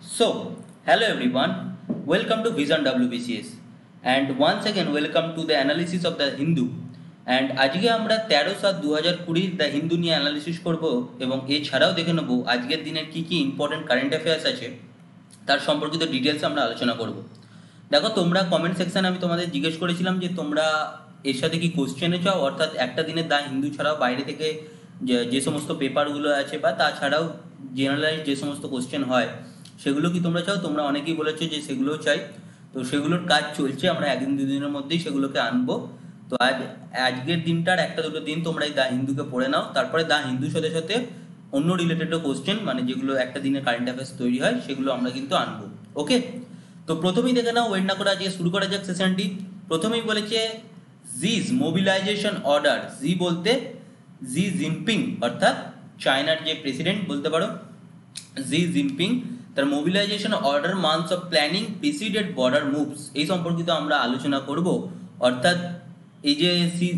So, hello everyone, welcome to Vision WBCS and once again welcome to the analysis of the Hindu. And আজকে আমরা 13/7/2020 the Hindu নিয়ে analysis করব এবং এছাড়াও দেখে নেব আজকের দিনের কি কি ইম্পর্টেন্ট কারেন্ট অ্যাফেয়ার্স আছে তার সম্পর্কিত ডিটেলস আমরা আলোচনা করব। দেখো, তোমরা কমেন্ট সেকশনে আমি তোমাদের জিজ্ঞেস করেছিলাম যে তোমরা এর সাথে কি কোশ্চেনে চাও, অর্থাৎ একটা দিনের দ্য হিন্দু ছাড়াও বাইরে থেকে যে সমস্ত পেপারগুলো আছে বা তাছাড়াও জেনারেলাইজ যে সমস্ত কোশ্চেন হয় সেগুলো কি তোমরা চাও। তোমরা অনেকেই বলেছো যে সেগুলোও চাই, তো সেগুলোর কাজ চলছে, আমরা একদিন দুদিনের মধ্যেই সেগুলোকে আনবো। তো আজকের দিনটার একটা দুটো দিন তোমরা এই দ্য হিন্দুকে পড়ে নাও, তারপরে দ্য হিন্দুর সাথে সাথে অন্য রিলেটেডও কোশ্চেন মানে যেগুলো একটা দিনের কারেন্ট অ্যাফেয়ার্স তৈরি হয় সেগুলো আমরা কিন্তু আনবো। ওকে, তো প্রথমেই দেখে নাও, ওয়েট না করে আজকে শুরু করা যাক সেশনটি। প্রথমেই বলেছে জিজ মোবিলাইজেশন অর্ডার। জি বলতে জি জিনপিং, অর্থাৎ চায়নার যে প্রেসিডেন্ট বলতে পারো, জি জিনপিং, তার mobilisation order months of planning preceded border moves এই সম্পর্কিত আমরা আলোচনা করব। অর্থাৎ এই যে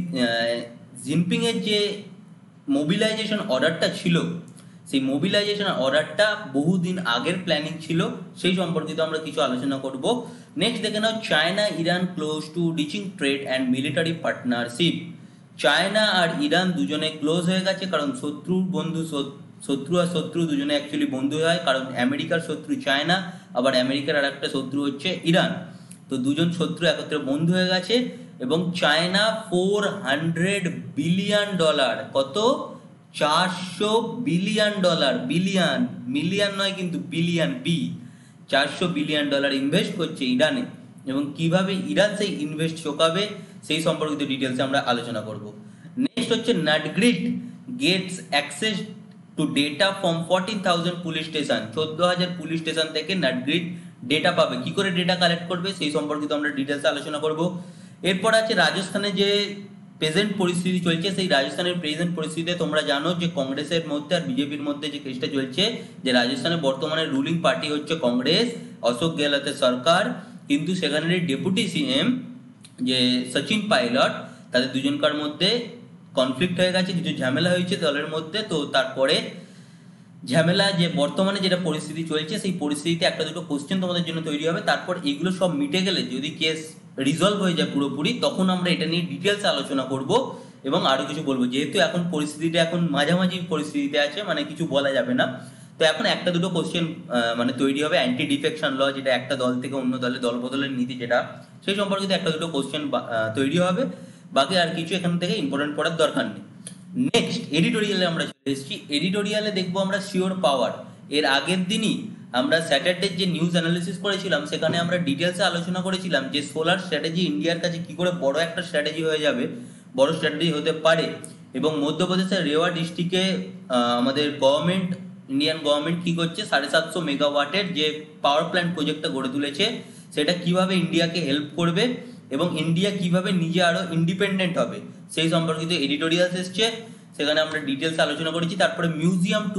জিনপিং এর যে মোবিলাইজেশন অর্ডারটা ছিল, সেই মোবিলাইজেশন অর্ডারটা বহুদিন আগের প্ল্যানিং ছিল, সেই সম্পর্কিত আমরা কিছু আলোচনা করব। নেক্সট দেখে নাও, China Iran close to reaching trade and military partnership. China আর ইরান দুজনে ক্লোজ হয়ে গেছে, কারণ শত্রু আর শত্রু দুজনে অ্যাকচুয়ালি বন্ধু হয়, কারণ আমেরিকার শত্রু চায়না, আবার আমেরিকার আর একটা শত্রু হচ্ছে ইরান। তো দুজন শত্রু একত্রে বন্ধু হয়ে গেছে এবং চায়না $400 বিলিয়ন, কত, $400 বিলিয়ন, বিলিয়ন, মিলিয়ন নয় কিন্তু বিলিয়ন, $400 বিলিয়ন ইনভেস্ট করছে ইরানে, এবং কিভাবে ইরান সেই ইনভেস্ট চোকাবে সেই সম্পর্কিত ডিটেলসে আমরা আলোচনা করব। নেক্সট হচ্ছে NATGRID gets access to data from 14,000 police station. 14,000 police station থেকে নাটগ্রিড ডেটা পাবে। কি করে ডেটা কালেক্ট করবে সেই সম্পর্কিত আমরা ডিটেলসে আলোচনা করব। এরপর আছে রাজস্থানে যে প্রেজেন্ট পরিস্থিতি চলছে, সেই রাজস্থানের প্রেজেন্ট পরিস্থিতিতে তোমরা জানো যে কংগ্রেসের মধ্যে আর বিজেপির মধ্যে যে কেসটা চলছে, যে রাজস্থানে বর্তমানে রুলিং পার্টি হচ্ছে কংগ্রেস, অশোক গেহলতের সরকার, কিন্তু সেখানের ডেপুটি সিএম যে সচিন পাইলট, তাদের দুজনকার মধ্যে কনফ্লিক্ট হয়ে গেছে, কিছু ঝামেলা হয়েছে দলের মধ্যে। তো তারপরে ঝামেলা যে বর্তমানে যেটা পরিস্থিতি চলছে, সেই পরিস্থিতিতে একটা দুটো কোশ্চেন তোমাদের জন্য তৈরি হবে। তারপর এগুলো সব মিটে গেলে, যদি কেস রিজলভ হয়ে যায় পুরোপুরি, তখন আমরা এটা নিয়ে ডিটেলস আলোচনা করব এবং আরো কিছু বলবো। যেহেতু এখন পরিস্থিতিটা এখন মাঝামাঝি পরিস্থিতিতে আছে, মানে কিছু বলা যাবে না, তো এখন একটা দুটো কোশ্চেন মানে তৈরি হবে। অ্যান্টি ডিফেকশন ল, যেটা একটা দল থেকে অন্য দলে দল বদলের নীতি, যেটা সেই সম্পর্কিত একটা দুটো কোশ্চেন তৈরি হবে। বাকি আর কিছু এখান থেকে ইম্পর্টেন্ট পড়ার দরকার নেই। নেক্সট এডিটোরিয়ালে আমরা চলে এসেছি। এডিটোরিয়ালে দেখবো আমরা শিওর পাওয়ার। এর আগের দিনই আমরা স্যাটারডে যে নিউজ অ্যানালিসিস করেছিলাম, সেখানে আমরা ডিটেলসে আলোচনা করেছিলাম যে সোলার স্ট্র্যাটেজি ইন্ডিয়ার কাছে কি করে বড় একটা স্ট্র্যাটেজি হয়ে যাবে, বড় স্ট্র্যাটেজি হতে পারে। এবং মধ্যপ্রদেশের রেওয়া ডিস্ট্রিক্টে আমাদের গভর্নমেন্ট, ইন্ডিয়ান গভর্নমেন্ট কি করছে, 750 মেগাওয়াটের যে পাওয়ার প্ল্যান্ট প্রজেক্টটা গড়ে তুলেছে, সেটা কিভাবে ইন্ডিয়াকে হেল্প করবে এবং ইন্ডিয়া কিভাবে নিজে আরো ইন্ডিপেন্ডেন্ট হবে সেই সম্পর্কিত এডিটোরিয়ালস এসছে, সেখানে আমরা ডিটেলস আলোচনা করেছি। তারপরে মিউজিয়াম টু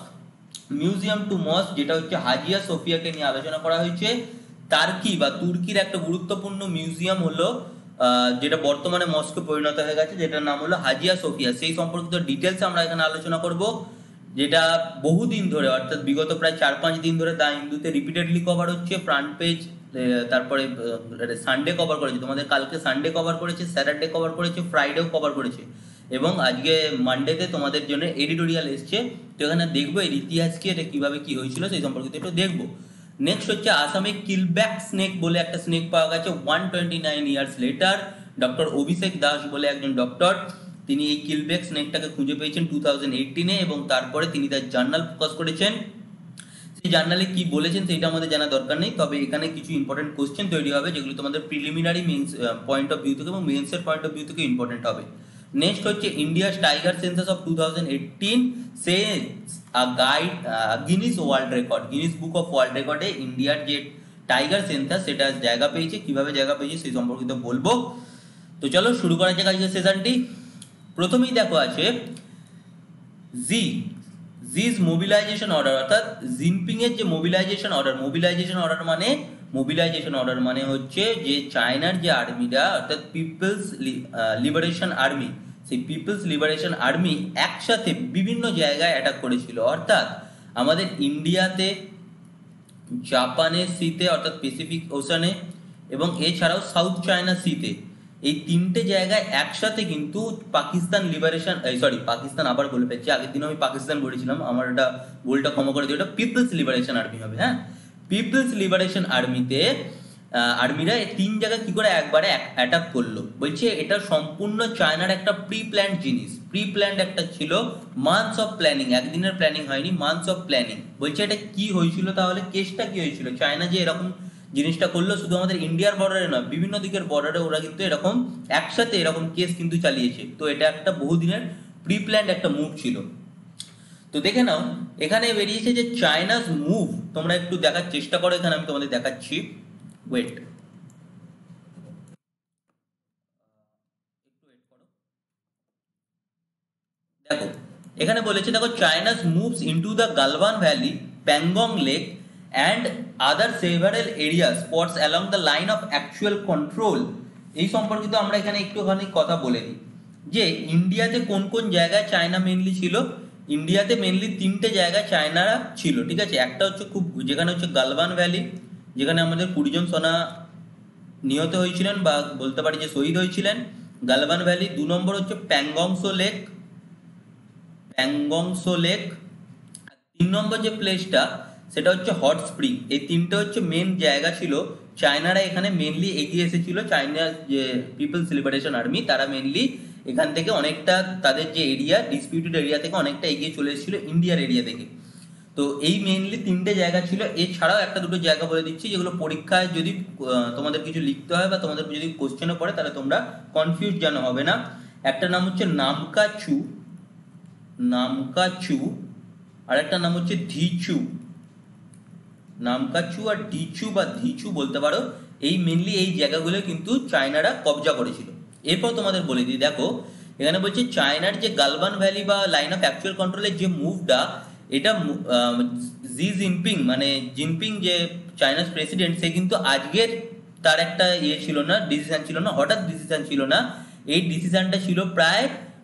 মস্ক, যেটা হচ্ছে হাজিয়া সোফিয়াকে নিয়ে আলোচনা করা হয়েছে। তুর্কির একটা গুরুত্বপূর্ণ মিউজিয়াম হলো যেটা বর্তমানে মস্কে পরিণত হয়ে গেছে, যেটার নাম হলো হাজিয়া সোফিয়া, সেই সম্পর্কিত ডিটেলস আমরা এখানে আলোচনা করব। যেটা বহুদিন ধরে, অর্থাৎ বিগত প্রায় 4-5 দিন ধরে দ্য হিন্দুতে রিপিটেডলি কভার হচ্ছে, ফ্রন্ট পেজ, তারপরে সানডে কভার করেছে, তোমাদের কালকে সানডে কভার করেছে, স্যাটারডে কভার করেছে, ফ্রাইডেও কভার করেছে, এবং আজকে মানডেতে তোমাদের জন্য এডিটোরিয়াল এসছে। তো এখানে দেখবো এর ইতিহাস কি, এটা কিভাবে কি হয়েছিল সেই সম্পর্কিত একটু দেখবো। নেক্সট হচ্ছে আসামে কিলব্যাক স্নেক বলে একটা স্নেক পাওয়া গেছে 129 years later. Doctor Abhishek Das বলে একজন ডক্টর, তিনি এই কিলব্যাক স্নেকটাকে খুঁজে পেয়েছেন 2018-এ, এবং তারপরে তিনি তার জার্নাল প্রকাশ করেছেন। সেই জার্নালে কি বলেছেন সেটা আমাদের জানা দরকার নেই, তবে এখানে কিছু ইম্পর্টেন্ট কোশ্চেন তৈরি হবে যেগুলো তোমাদের preliminary mains point of view থেকে এবং মেন্সের পয়েন্ট অফ ভিউ থেকে ইম্পর্টেন্ট হবে। নেক্সট হচ্ছে India's tiger census of 2018 says guide Guinness world record, Guinness book of world রেকর্ডে ইন্ডিয়ার যে টাইগার সেন্সাস সেটা জায়গা পেয়েছে, কিভাবে জায়গা পেয়েছে সেই সম্পর্কিত বলবো। তো চলো শুরু করা যাক আজকের সেশনটি। প্রথমেই দেখো আছে জিজ মোবিলাইজেশন অর্ডার, অর্থাৎ জিনপিং এর যে মোবিলাইজেশন অর্ডার মানে হচ্ছে যে চায়নার যে আর্মিরা, অর্থাৎ পিপলস লিবারেশন আর্মি, সেই পিপলস লিবারেশন আর্মি একসাথে বিভিন্ন জায়গায় অ্যাটাক করেছিল। অর্থাৎ আমাদের ইন্ডিয়াতে জাপানের সিতে অর্থাৎ প্যাসিফিক ওশানে এবং এছাড়াও সাউথ চায়না সিতে, এই তিনটে জায়গায় একসাথে কিন্তু পাকিস্তান লিবারেশন, পাকিস্তান আবার বলে ফেলছি, আগের দিন আমি পাকিস্তান বলেছিলাম, আমার এটা ভুলটা ক্ষমা করে দিই, ওটা পিপলস লিবারেশন আর্মি হবে। হ্যাঁ, পিপলস লিবারেশন আর্মিতে আর্মিরা এই তিন জায়গায় কি করে একবারে অ্যাটাক করলো, বলছে এটা সম্পূর্ণ চায়নার একটা প্রি প্ল্যান্ড জিনিস, প্রি প্ল্যান্ড একটা ছিল, মান্থস অফ প্ল্যানিং, একদিনের প্ল্যানিং হয়নি, মান্থস অফ প্ল্যানিং। বলছে এটা কি হয়েছিল তাহলে, কেসটা কি হয়েছিল, চায়না যে এরকম জিনিসটা করলো শুধু আমাদের ইন্ডিয়ার বর্ডারে নয়, বিভিন্ন দিকের বর্ডারে ওরা কিন্তু এরকম একসাথে এরকম কেস কিন্তু চালিয়েছে। তো এটা একটা বহুদিনের প্রি প্ল্যান্ড একটা মুভ ছিল। তো দেখে নাও এখানে বেরিয়েছে যে চায়নাস মুভ, তোমরা একটু দেখার চেষ্টা করো, এখানে আমি তোমাদের দেখাচ্ছি, ওয়েট দেখো, এখানে বলেছে দেখো, China's moves into the Galwan valley, Pangong lake and other several area spots along the line of actual control. এই সম্পর্কিত আমরা এখানে একটুখানি কথা বলে দিই যে ইন্ডিয়াতে কোন কোন জায়গায় চায়না মেনলি ছিল। ইন্ডিয়াতে মেনলি তিনটে জায়গায় চায়নারা ছিল, ঠিক আছে। একটা হচ্ছে খুব, যেখানে হচ্ছে গালওয়ান ভ্যালি, যেখানে আমাদের 20 জন সেনা নিহত হয়েছিলেন বা বলতে পারি যে শহীদ হয়েছিলেন, গালওয়ান ভ্যালি। 2 নম্বর হচ্ছে প্যাংগংসো লেক, প্যাংগংসো লেক। 3 নম্বর যে প্লেসটা সেটা হচ্ছে হট স্প্রিং। এই তিনটে হচ্ছে মেন জায়গা ছিল, চায়নারা এখানে মেনলি এগিয়ে এসেছিল, চায়নার যে পিপলস লিবারেশন আর্মি তারা মেনলি এখান থেকে অনেকটা তাদের যে এরিয়া, ডিসপিউটেড এরিয়া থেকে অনেকটা এগিয়ে চলে এসেছিল ইন্ডিয়ার এরিয়া থেকে। তো এই মেনলি তিনটে জায়গা ছিল। এছাড়াও একটা দুটো জায়গা বলে দিচ্ছি যেগুলো পরীক্ষায় যদি তোমাদের কিছু লিখতে হয় বা তোমাদের যদি কোশ্চেনে পড়ে তাহলে তোমরা কনফিউজ যেন হবে না। একটা নাম হচ্ছে নামকাচু, নামকাচু, আর একটা নাম হচ্ছে ধিচু, নামকাচু আর ডিচু বা ধিচু বলতে পারো। এই মেনলি এই জায়গাগুলো কিন্তু চায়নারা কবজা করেছিল। এরপর তোমাদের বলে দিই, দেখো এখানে বলছে চায়নার যে গালওয়ান ভ্যালি বা লাইন অফ অ্যাকচুয়াল কন্ট্রোলের যে মুভটা, এটা জি জিনপিং মানে জিনপিং যে চায়নার প্রেসিডেন্ট, সে কিন্তু আজকের তার একটা ইয়ে ছিল না, ডিসিশন ছিল না, হঠাৎ ডিসিশন ছিল না। এই ডিসিশনটা ছিল প্রায়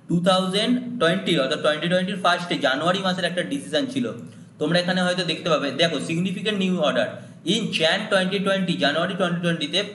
2020 অর্থাৎ 2020 ফার্স্টে জানুয়ারি মাসের একটা ডিসিশন ছিল। তোমরা এখানে হয়তো দেখতে পাবে, দেখো significant new order in jan 2020, জানুয়ারি 2020 তে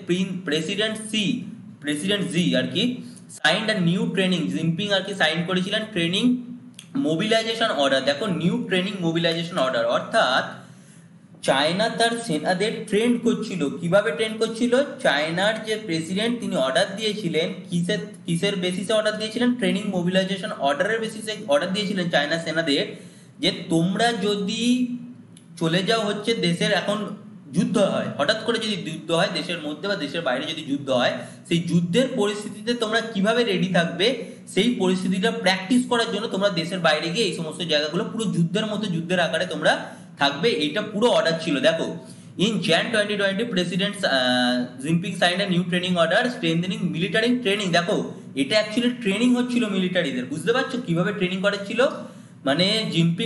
প্রেসিডেন্ট জি আর কি signed a new training, Jinping আর কি সাইন করেছিলেন ট্রেনিং মোবিলাইজেশন অর্ডার। দেখো নিউ ট্রেনিং মোবিলাইজেশন অর্ডার, অর্থাৎ চায়না তার সেনাদের ট্রেন করছিল। কিভাবে ট্রেন করছিল, চায়নার যে প্রেসিডেন্ট তিনি অর্ডার দিয়েছিলেন, কিসের বেসিসে অর্ডার দিয়েছিলেন, ট্রেনিং মোবিলাইজেশন অর্ডারের বেসিসে অর্ডার দিয়েছিলেন চায়না সেনাদের, যে তোমরা যদি চলে যাও হচ্ছে দেশের, এখন যুদ্ধ হয়, হঠাৎ করে যদি যুদ্ধ হয় দেশের মধ্যে বা দেশের বাইরে যদি যুদ্ধ হয়, সেই যুদ্ধের পরিস্থিতিতে তোমরা কিভাবে রেডি থাকবে, সেই পরিস্থিতিটা প্র্যাকটিস করার জন্য তোমরা দেশের বাইরে গিয়ে এই সমস্ত জায়গাগুলো পুরো যুদ্ধের মতো, যুদ্ধের আকারে তোমরা থাকবে, এইটা পুরো অর্ডার ছিল। দেখো in jan 2020 president Jinping signed a new training order strengthening military training. দেখো এটা অ্যাকচুয়ালি ট্রেনিং হচ্ছিল মিলিটারিদের, বুঝতে পারছো কিভাবে ট্রেনিং করাচ্ছিল, মানে জিনপিং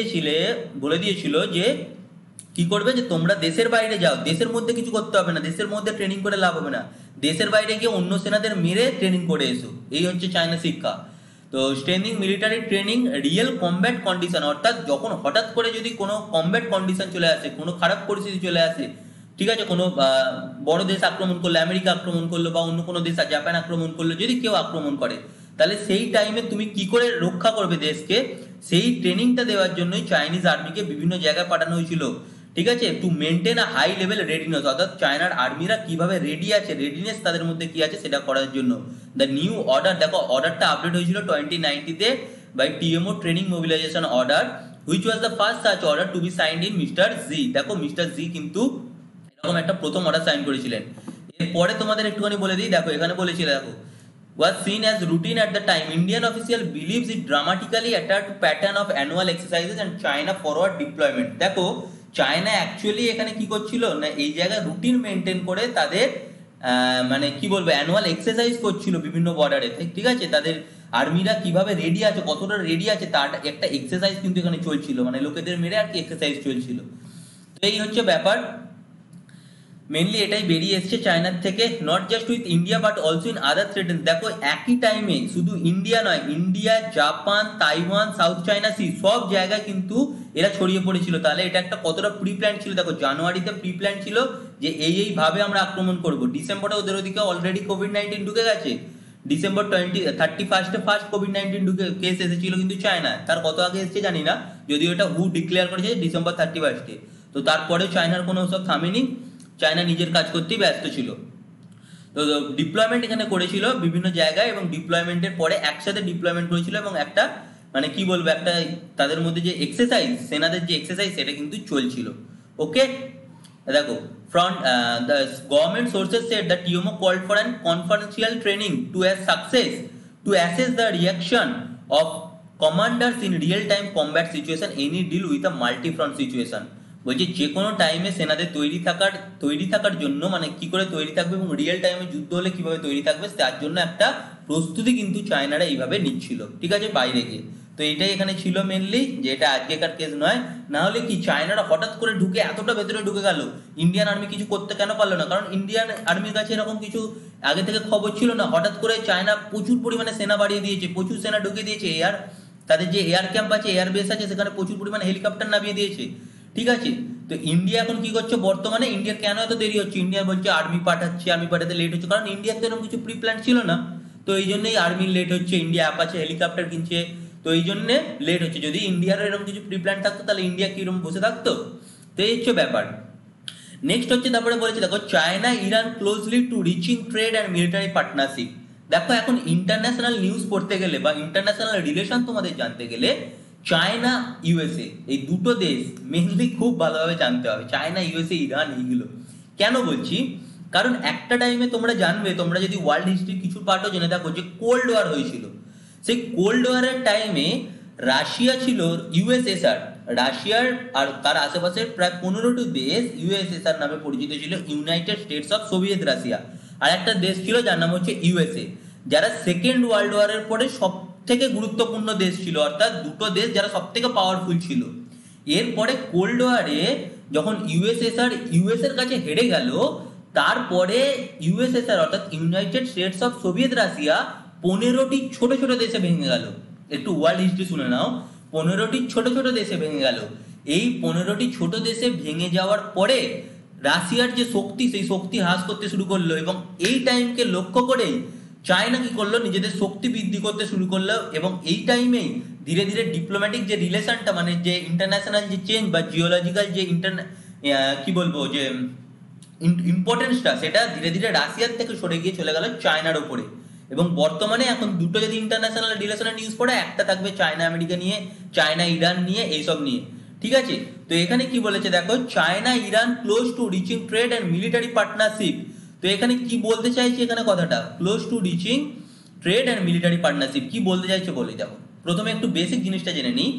বলে দিয়েছিল যে কি করবে, যে তোমরা দেশের বাইরে যাও, দেশের মধ্যে কিছু করতে হবে না, দেশের মধ্যে ট্রেনিং করে লাভ হবে না, দেশের বাইরে গিয়ে অন্য সেনাদের মেরে ট্রেনিং করে এসো। এই হচ্ছে চায়না শিক্ষা। তো strengthening military training real combat condition, অর্থাৎ যখন হঠাৎ করে যদি কোনো কমব্যাট কন্ডিশন চলে আসে, কোনো খারাপ পরিস্থিতি চলে আসে, ঠিক আছে, কোনো বড় দেশ আক্রমণ করলো, আমেরিকা আক্রমণ করলো বা অন্য কোনো দেশ, জাপান আক্রমণ করলো, যদি কেউ আক্রমণ করে, তাহলে সেই টাইমে তুমি কি করে রক্ষা করবে দেশকে, সেই ট্রেনিংটা দেওয়ার জন্যই চাইনিজ আর্মিকে বিভিন্ন জায়গায় পাঠানো হয়েছিল, ঠিক আছে, to maintain a high level readiness, অর্থাৎ চায়নার আর্মিরা কিভাবে রেডি আছে, রেডিনেস তাদের মধ্যে কি আছে সেটা করার জন্য। দ্য নিউ অর্ডার, দেখো অর্ডারটা আপডেট হয়েছিল 2019 by TMO training mobilisation order, which was the first such order to be signed in mister Xi. দেখো মিস্টার জি কিন্তু এরকম একটা প্রথম অর্ডার সাইন করেছিলেন। এরপরে তোমাদের একটুখানি বলে দিই, দেখো এখানে বলেছিল, দেখো was seen as routine at the time. Indian official believes it dramatically altered pattern of annual exercises and China forward deployment. দেখো চায়না অ্যাকচুয়ালি এখানে কি করছিল না, এই জায়গায় রুটিন মেনটেন করে তাদের মানে কি বলবো অ্যানুয়াল এক্সারসাইজ করছিল বিভিন্ন বর্ডারে, ঠিক আছে, তাদের আর্মিরা কিভাবে রেডি আছে, কতটা রেডি আছে তার একটা এক্সারসাইজ কিন্তু এখানে চলছিল, মানে লোকেদের মেরে আর কি এক্সারসাইজ চলছিল। তো এই হচ্ছে ব্যাপার। মেনলি এটাই বেরিয়ে এসছে চায়নার থেকে, not just with India but also in other threaten. দেখো একই টাইমে শুধু ইন্ডিয়া নয়, India, Japan, Taiwan, South China Sea সব জায়গায় কিন্তু এরা ছড়িয়ে পড়েছিল। তাহলে এটা একটা কতটা প্রি প্ল্যান ছিল দেখো, জানুয়ারিতে প্রি প্ল্যান ছিল যে এইভাবে আমরা আক্রমণ করব। ডিসেম্বরে ওদের ওদিকে অলরেডি কোভিড-19 ঢুকে গেছে। ডিসেম্বর 31 ফার্স্ট কোভিড-19 ঢুকে কেস এসেছিল কিন্তু চায়না, তার কত আগে এসেছে জানি না, যদিও এটা হু ডিক্লেয়ার করেছে ডিসেম্বর 31। তো তারপরে চায়নার কোনো সব থামেনি, চায়না নিজের কাজ করতেই ব্যস্ত ছিল। তো ডিপ্লয়মেন্ট এখানে করেছিল বিভিন্ন জায়গায়, এবং ডিপ্লয়মেন্টের পরে একসাথে ডিপ্লয়মেন্ট করেছিল, এবং একটা মানে কি বলবো, একটা তাদের মধ্যে যে এক্সারসাইজ, সেনাদের যে এক্সারসাইজ সেটা কিন্তু চলছিল। ওকে, দেখো from the government sources said that TMO called for an confidential training to assess the reaction of commanders in real time combat situation any deal with a multi front situation। বলছে যে কোনো টাইমে সেনাদের তৈরি থাকার জন্য, মানে কি করে তৈরি থাকবে এবং রিয়েল টাইমে যুদ্ধ হলে কিভাবে তৈরি থাকবে তার জন্য একটা প্রস্তুতি কিন্তু চায়নারা এইভাবে নিচ্ছিল, ঠিক আছে, বাইরে গিয়ে। তো এটাই এখানে ছিল মেনলি, যে এটা আজকেকার কেস নয়। না হলে কি চায়নারা হঠাৎ করে ঢুকে এতটা ভেতরে ঢুকে গেল, ইন্ডিয়ান আর্মি কিছু করতে কেন পারলো না? কারণ ইন্ডিয়ান আর্মির কাছে এরকম কিছু আগে থেকে খবর ছিল না। হঠাৎ করে চায়না প্রচুর পরিমাণে সেনা বাড়িয়ে দিয়েছে, প্রচুর সেনা ঢুকিয়ে দিয়েছে, তাদের যে এয়ার ক্যাম্প আছে, এয়ার বেস আছে, সেখানে প্রচুর পরিমাণে হেলিকপ্টার নামিয়ে দিয়েছে, ঠিক আছে। তো ইন্ডিয়া এখন কি করছে বর্তমানে, ইন্ডিয়ার কেন এত দেরি হচ্ছে? ইন্ডিয়া বলছে আর্মি পাঠাতে লেট হচ্ছে, কারণ ইন্ডিয়ার তো এরকম কিছু প্রি প্ল্যান ছিল না। তো এই জন্যই আর্মির লেট হচ্ছে, ইন্ডিয়া অ্যাপাচে হেলিকপ্টার কিনছে, তো এই জন্য লেট হচ্ছে। যদি ইন্ডিয়ার এরকম কিছু প্রি প্ল্যান থাকতো তাহলে ইন্ডিয়া কিরকম বসে থাকতো? তো এই হচ্ছে ব্যাপার। নেক্সট হচ্ছে, তারপরে বলেছে দেখো, China Iran closely to reaching trade and military partnership. দেখো এখন ইন্টারন্যাশনাল নিউজ পড়তে গেলে বা ইন্টারন্যাশনাল রিলেশন তোমাদের জানতে গেলে চায়না ইউএসএ এই দুটো দেশ মেনলি খুব ভালোভাবে জানতে হবে। চায়না, ইউএসএ, ইরান, এইগুলো কেন বলছি? কারণ একটা টাইমে তোমরা জানবে, তোমরা যদি ওয়ার্ল্ড হিস্ট্রির কিছু পার্টও জেনে থাকো, যে কোল্ড ওয়ার হয়েছিল। সেই কোল্ড ওয়ারের টাইমে রাশিয়া ছিল ইউএসএসআর, রাশিয়ার আর তার আশেপাশের প্রায় 15টি দেশ ইউএসএসআর নামে পরিচিত ছিল, United States of Soviet Russia. আর একটা দেশ ছিল যার নাম হচ্ছে ইউএসএ, যারা সেকেন্ড ওয়ার্ল্ড ওয়ারের পরে সব থেকে গুরুত্বপূর্ণ দেশ ছিল, অর্থাৎ দুটো দেশ যারা সব থেকে পাওয়ারফুল ছিল। এরপরে কোল্ড ওয়ারে যখন ইউএসএসআর ইউএস এর কাছে হেরে গেল, তারপরে ইউএসএসআর অর্থাৎ United States of Soviet Russia 15টি ছোট ছোট দেশে ভেঙে গেল। একটু ওয়ার্ল্ড হিস্ট্রি শুনে নাও, 15টি ছোট ছোট দেশে ভেঙে গেল। এই 15টি ছোট দেশে ভেঙে যাওয়ার পরে রাশিয়ার যে শক্তি, সেই শক্তি হ্রাস করতে শুরু করলো, এবং এই টাইমকে লক্ষ্য করেই চায়না কি করলো, নিজেদের শক্তি বৃদ্ধি করতে শুরু করলো। এবং এই টাইমেই ধীরে ধীরে ডিপ্লোম্যাটিক যে রিলেশনটা, মানে যে ইন্টারন্যাশনাল যে চেঞ্জ বা জিওলজিক্যাল যে কি বলবো, যে ইম্পর্টেন্সটা, সেটা ধীরে ধীরে রাশিয়ার থেকে সরে গিয়ে চলে গেল চায়নার ওপরে। এবং বর্তমানে এখন দুটো যদি ইন্টারন্যাশনাল রিলেশনের নিউজ পড়ে, একটা থাকবে চায়না আমেরিকা নিয়ে, চায়না ইরান নিয়ে, এইসব নিয়ে, ঠিক আছে। তো এখানে কি বলেছে দেখো, China Iran close to reaching trade and military partnership. তো এখানে কি বলতে চাইছে, এখানে কথাটা close to reaching trade and military partnership কি বলতে চাইছে বলে দেখো। প্রথমে একটু বেসিক জিনিসটা জেনে নিই,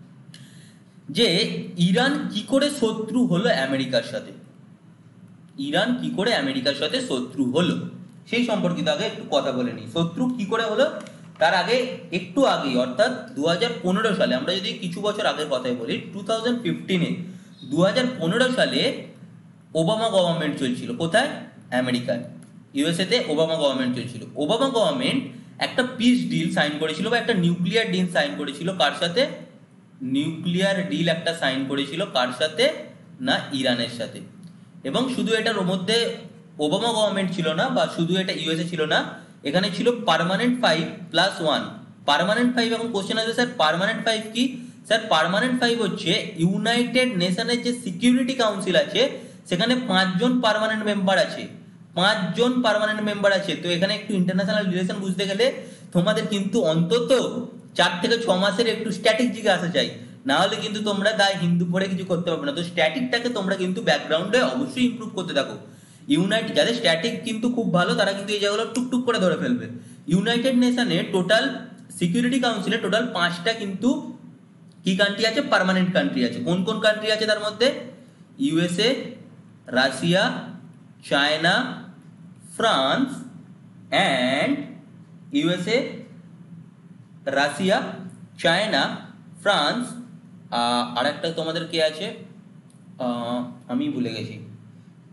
যে ইরান কি করে শত্রু হলো আমেরিকার সাথে। ইরান কি করে আমেরিকার সাথে শত্রু হলো সেই সম্পর্কিত আগে একটু কথা বলে নিই। শত্রু কি করে হলো তার আগে, একটু আগে অর্থাৎ 2015 সালে, আমরা যদি কিছু বছর আগের কথাই বলি, 2015-এ 2015 সালে ওবামা গভর্নমেন্ট চলছিল। কোথায়? আমেরিকায়, ইউএসএতে ওবামা গভর্নমেন্ট চলছিল। ওবামা গভর্নমেন্ট একটা পিস ডিল সাইন করেছিল, বা একটা নিউক্লিয়ার ডিল সাইন করেছিল। কার সাথে? নিউক্লিয়ার ডিল একটা সাইন করেছিল, কার সাথে না, ইরানের সাথে। এবং শুধু এটার মধ্যে ওবামা গভর্নমেন্ট ছিল না, বা শুধু এটা ইউএসএ ছিল না, এখানে ছিল পার্মানেন্ট 5+1। পার্মানেন্ট 5, এখন কোশ্চেন আসবে স্যার পার্মানেন্ট 5 কি? স্যার পার্মানেন্ট 5 হচ্ছে ইউনাইটেড নেশনের যে সিকিউরিটি কাউন্সিল আছে, সেখানে 5 জন পার্মানেন্ট মেম্বার আছে, 5 জন পার্মানেন্ট মেম্বার আছে। তো এখানে একটু ইন্টারন্যাশনাল রিলেশন বুঝতে গেলে তোমাদের কিন্তু অন্তত 4 থেকে 6 মাসের একটু স্ট্যাটিক জিকে আসা চাই, না হলে কিন্তু তোমরা দায় হিন্দু পড়ে কিছু করতে পারবে না। তো স্ট্যাটিকটাকে তোমরা কিন্তু ব্যাকগ্রাউন্ডে অবশ্যই ইমপ্রুভ করতে থাকো। যাদের স্ট্যাটিক কিন্তু খুব ভালো, তারা কিন্তু এই জায়গাগুলো টুকটুক করে ধরে ফেলবে। ইউনাইটেড নেশনে টোটাল সিকিউরিটি কাউন্সিলে টোটাল 5টা কিন্তু কি কান্ট্রি আছে, পার্মানেন্ট কান্ট্রি আছে। কোন কোন কান্ট্রি আছে তার মধ্যে? USA, Russia, China, France and USA, Russia, China, France, আর একটা তোমাদের কে আছে, আমি ভুলে গেছি,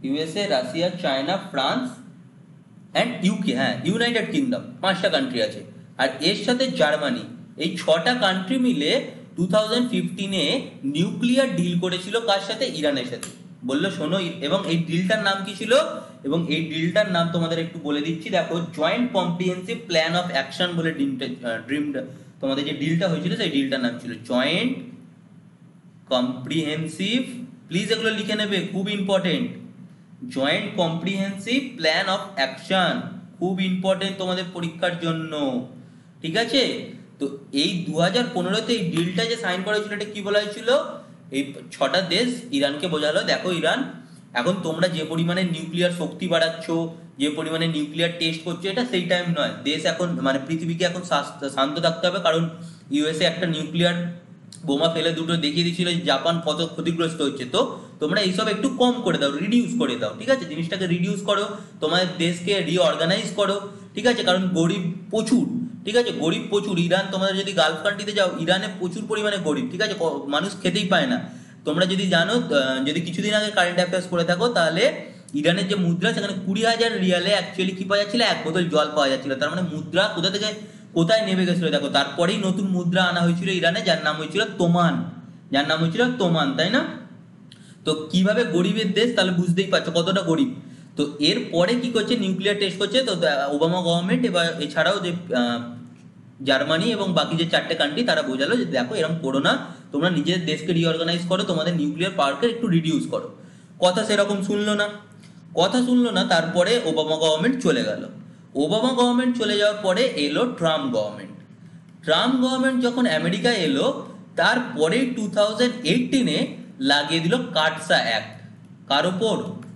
USA, Russia, China, France and UK, হ্যাঁ ইউনাইটেড কিংডম, 5টা কান্ট্রি আছে। আর এর সাথে জার্মানি, এই 6টা কান্ট্রি মিলে 2015-এ নিউক্লিয়ার ডিল করেছিল কার সাথে? ইরানের সাথে। বললো শোনো, এবং এই ডিলটার নাম কি ছিল? এবং এই ডিলটার নাম তোমাদের একটু বলে দিচ্ছি, দেখো joint comprehensive plan of action বলে তোমাদের যে ডিলটা হয়েছিল সেই ডিলটার নাম ছিল জয়েন্ট কম্প্রিহেন্সিভ, প্লিজ এগুলো লিখে নেবে, খুব important, joint comprehensive plan of action, খুব ইম্পর্টেন্ট তোমাদের পরীক্ষার জন্য, ঠিক আছে? তো এই 2015-তে এই ডিলটা যে সাইন করা হয়েছিল, এটা কি বলা হয়েছিল? এই 6টা দেশ ইরানকে বোঝালো, দেখো ইরান, এখন তোমরা যে পরিমাণে নিউক্লিয়ার শক্তি বাড়াচ্ছ, যে পরিমাণে নিউক্লিয়ার টেস্ট করছো, এটা সেই টাইম নয়। দেশ এখন মানে পৃথিবীকে এখন শান্ত থাকতে হবে, কারণ ইউএসএ একটা নিউক্লিয়ার বোমা ফেলে দুটো দেখিয়ে দিয়েছিল যে জাপান কত ক্ষতিগ্রস্ত হচ্ছে। তো তোমরা এইসব একটু কম করে দাও, রিডিউস করে দাও, ঠিক আছে? জিনিসটাকে রিডিউস করো, তোমাদের দেশকে রিঅর্গানাইজ করো, ঠিক আছে? কারণ গরিব প্রচুর, ঠিক আছে? গরিব প্রচুর। ইরান, তোমরা যদি গালফ কান্ট্রিতে যাও, ইরানে প্রচুর পরিমাণে গরিব, ঠিক আছে? মানুষ খেতেই পায় না। তোমরা যদি জানো, যদি কিছুদিন আগে কারেন্ট অ্যাফেয়ার্স করে থাকো, তাহলে ইরানের যে মুদ্রা, সেখানে 20,000 রিয়ালে অ্যাকচুয়ালি কি পাওয়া যাচ্ছিল? 1 বোতল জল পাওয়া যাচ্ছিল। তার মানে মুদ্রা কোথা থেকে কোথায় নেমে গেছিল দেখো। তারপরেই নতুন মুদ্রা আনা হয়েছিল ইরানে, যার নাম হয়েছিল তোমান, যার নাম হয়েছিল তোমান, তাই না? তো কিভাবে গরিবের দেশ, তাহলে বুঝতেই পারছো কতটা গরিব। তো এরপরে কি করছে? নিউক্লিয়ার টেস্ট করছে। তো ওবামা গভর্নমেন্ট এবার এছাড়াও যে জার্মানি এবং বাকি যে 4টে কান্ট্রি, তারা বোঝালো যে দেখো এরকম করো না, তোমরা নিজেদের দেশকে রিঅর্গানাইজ করো, তোমাদের নিউক্লিয়ার পাওয়ারকে একটু রিডিউস করো। কথা সেরকম শুনলো না, কথা শুনলো না। তারপরে ওবামা গভর্নমেন্ট চলে গেল। ওবামা গভর্নমেন্ট চলে যাওয়ার পরে এলো ট্রাম্প গভর্নমেন্ট। ট্রাম্প গভর্নমেন্ট যখন আমেরিকায় এলো, তারপরে 2018-এ লাগিয়ে দিল কাটসা অ্যাক্ট। কার ওপর?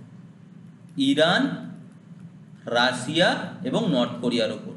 ইরান, রাশিয়া এবং নর্থ কোরিয়ার ওপর।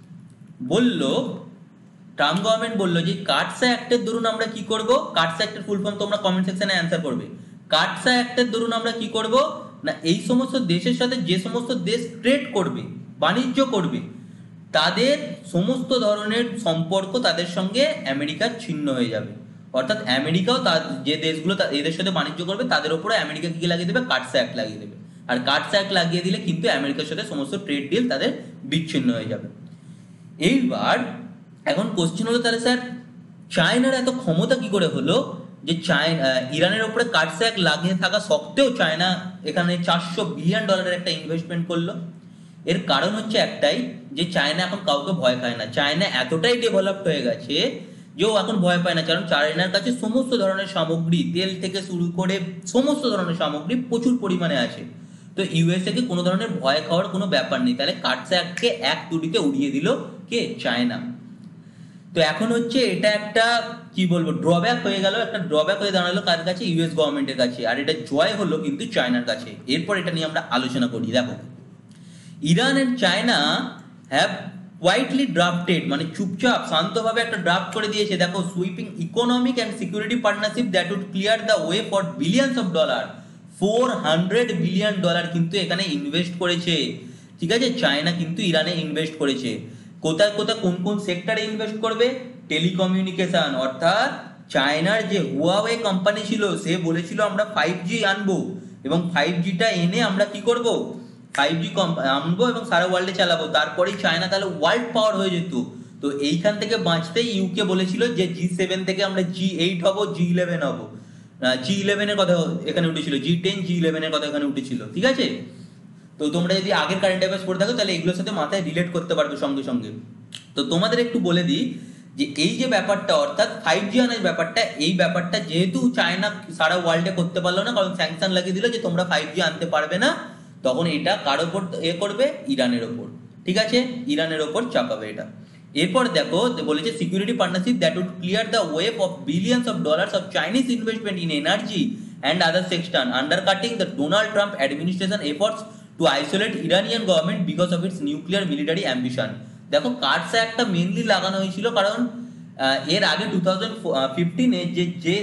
বলল, ট্রাম্প গভর্নমেন্ট বললো যে কাটসা অ্যাক্টের দরুন আমরা কি করব? কাটসা অ্যাক্টের ফুল ফর্ম তোমরা কমেন্ট সেকশনে অ্যান্সার করবে। কাটসা অ্যাক্টের দরুন আমরা কি করব না, এই সমস্ত দেশের সাথে যে সমস্ত দেশ ট্রেড করবে, বাণিজ্য করবে, তাদের সমস্ত ধরনের সম্পর্ক তাদের সঙ্গে আমেরিকার ছিন্ন হয়ে যাবে। অর্থাৎ আমেরিকাও যে দেশগুলো এদের সাথে বাণিজ্য করবে, তাদের উপরে আমেরিকা কি লাগিয়ে দেবে? কাটসা অ্যাক্ট লাগিয়ে দেবে। আর কাটসা অ্যাক্ট লাগিয়ে দিলে কিন্তু আমেরিকার সাথে সমস্ত ট্রেড ডিল তাদের বিচ্ছিন্ন হয়ে যাবে। এইবার এখন কোশ্চেন হলো, তাহলে স্যার চায়নার এত ক্ষমতা কি করে হলো যে ইরানের উপরে কাটসা অ্যাক্ট লাগিয়ে থাকা সত্ত্বেও চায়না এখানে $400 বিলিয়ন একটা ইনভেস্টমেন্ট করলো? এর কারণ হচ্ছে একটাই, যে চায়না এখন কাউকে ভয় খায় না। চায়না এতটাই ডেভেলপড হয়ে গেছে যে ও এখন ভয় পায় না, কারণ চায়নার কাছে সমস্ত ধরনের সামগ্রী, তেল থেকে শুরু করে সমস্ত ধরনের সামগ্রী প্রচুর পরিমাণে আছে। তো ইউএসএ কে কোনো ধরনের ভয় খাওয়ার কোনো ব্যাপার নেই। তাহলে কাটসা অ্যাক্টকে এক তুড়িতে উড়িয়ে দিল কে? চায়না। তো এখন হচ্ছে এটা একটা কি বলবো, ড্রব্যাক হয়ে গেল, একটা ড্রব্যাক হয়ে দাঁড়ালো কার কাছে? ইউএস গভর্নমেন্টের কাছে। আর এটা জয় হলো কিন্তু চায়নার কাছে। এরপর এটা নিয়ে আমরা আলোচনা করি। দেখো, Iran and China have quietly drafted, মানে চুপচাপ শান্তভাবে একটা ড্রাফট করে দিয়েছে। দেখো, sweeping economic and security partnership that would clear the way for billions of dollar. $400 billion কিন্তু এখানে ইনভেস্ট করেছে, ঠিক আছে? চায়না কিন্তু ইরানে ইনভেস্ট করেছে। কোথায় কোথায় কোন কোন সেক্টরে ইনভেস্ট করবে? টেলিকমিউনিকেশন, অর্থাৎ চায়নার যে হুয়াওয়ে কোম্পানি ছিল, সে বলেছিল আমরা 5G আনবো, এবং 5Gটা এনে আমরা কি করব? 5G আনবো এবং সারা ওয়ার্ল্ডে চালাবো। তারপরেই চায়না তাহলে ওয়ার্ল্ড পাওয়ার হয়ে যেত। তো এইখান থেকে বাঁচতেই ইউকে বলেছিল যে G7 থেকে আমরা G8 হব, G11 হব। G11 এর কথা এখানে উঠেছিল, G10, G11 এর কথা এখানে উঠেছিল, ঠিক আছে? তো তোমরা যদি আগের কারেন্ট অ্যাফেয়ার্স পড়ে থাকো, তাহলে এগুলোর সাথে মাথায় রিলেট করতে পারবে সঙ্গে সঙ্গে। তো তোমাদের একটু বলে দিই যে এই যে ব্যাপারটা, অর্থাৎ 5G আনার ব্যাপারটা, এই ব্যাপারটা যেহেতু চায়না সারা ওয়ার্ল্ডে করতে পারলো না, কারণ স্যাংশন লাগিয়ে দিল যে তোমরা 5G আনতে পারবে না, তখন এটা কার ওপর করবে? ইরানের ওপর, ঠিক আছে? ইরানের ওপর চাপাবে এটা। এরপর দেখো বলেছে security partnership that would clear the way of billions of dollars of Chinese investment in energy and other sector, undercutting the Donald Trump administration efforts to isolate Iranian government because of its nuclear military ambition. দেখো, CAATSA একটা mainly লাগানো হয়েছিল কারণ এর আগে 2015-এ যে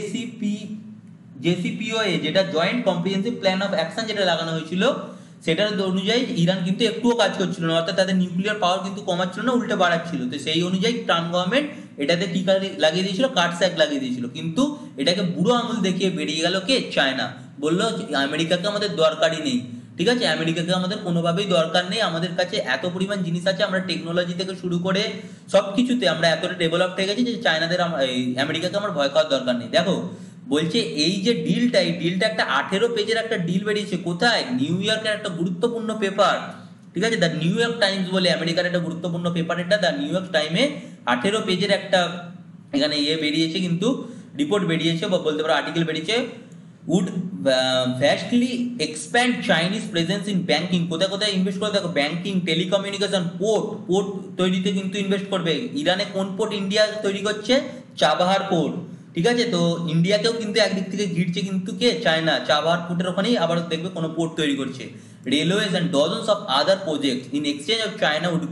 JCPOA, যেটা joint comprehensive plan of action যেটা লাগানো হয়েছিল, সেটার অনুযায়ী ইরান কিন্তু একটুও কাজ করছিল না, অর্থাৎ তাদের নিউক্লিয়ার পাওয়ার কিন্তু কমাচ্ছিল না, উল্টে বাড়াচ্ছিল। তো সেই অনুযায়ী ট্রাম্প গভর্নমেন্ট এটাতে কি লাগিয়ে দিয়েছিল? কাটসা অ্যাক্ট লাগিয়ে দিয়েছিল। কিন্তু এটাকে বুড়ো আঙুল দেখিয়ে বেরিয়ে গেল কে? চায়না। বললো আমেরিকাকে আমাদের দরকারই নেই, ঠিক আছে, আমেরিকাকে আমাদের কোনোভাবেই দরকার নেই, আমাদের কাছে এত পরিমাণ জিনিস আছে, আমরা টেকনোলজি থেকে শুরু করে সবকিছুতে আমরা এতটা ডেভেলপ হয়ে গেছি যে চায়নাদের এই আমেরিকাকে আমার ভয় খাওয়ার দরকার নেই। দেখো বলছে এই যে ডিলটা, এই ডিলটা একটা 18 পেজের একটা ডিল বেরিয়েছে, কোথায়? নিউ ইয়র্কের একটা গুরুত্বপূর্ণ পেপার, ঠিক আছে, দ্য নিউ ইয়র্ক টাইমস বলে আমেরিকার একটা গুরুত্বপূর্ণ পেপার, এটা দ্য নিউ ইয়র্ক টাইমে 18 পেজের একটা এখানে বেরিয়েছে, কিন্তু রিপোর্ট বেরিয়েছে বা বলতে পারো আর্টিকেল বেরিয়েছে। Would vastly expand Chinese presence in banking, কোথায় কোথায় ইনভেস্ট করে? দেখো ব্যাংকিং, টেলিকমিউনিকেশন, পোর্ট তৈরিতে কিন্তু ইনভেস্ট করবে। ইরানে কোন পোর্ট ইন্ডিয়া তৈরি করছে? চাবাহার পোর্ট, ঠিক আছে। তো ইন্ডিয়াকেও কিন্তু একদিক থেকে ঘিরছে কিন্তু কে? চায়না। চাবাহার পোর্টের ওখানেই আবার দেখবে কোনো পোর্ট তৈরি করছে। Railways and dozens of other project in exchange of China would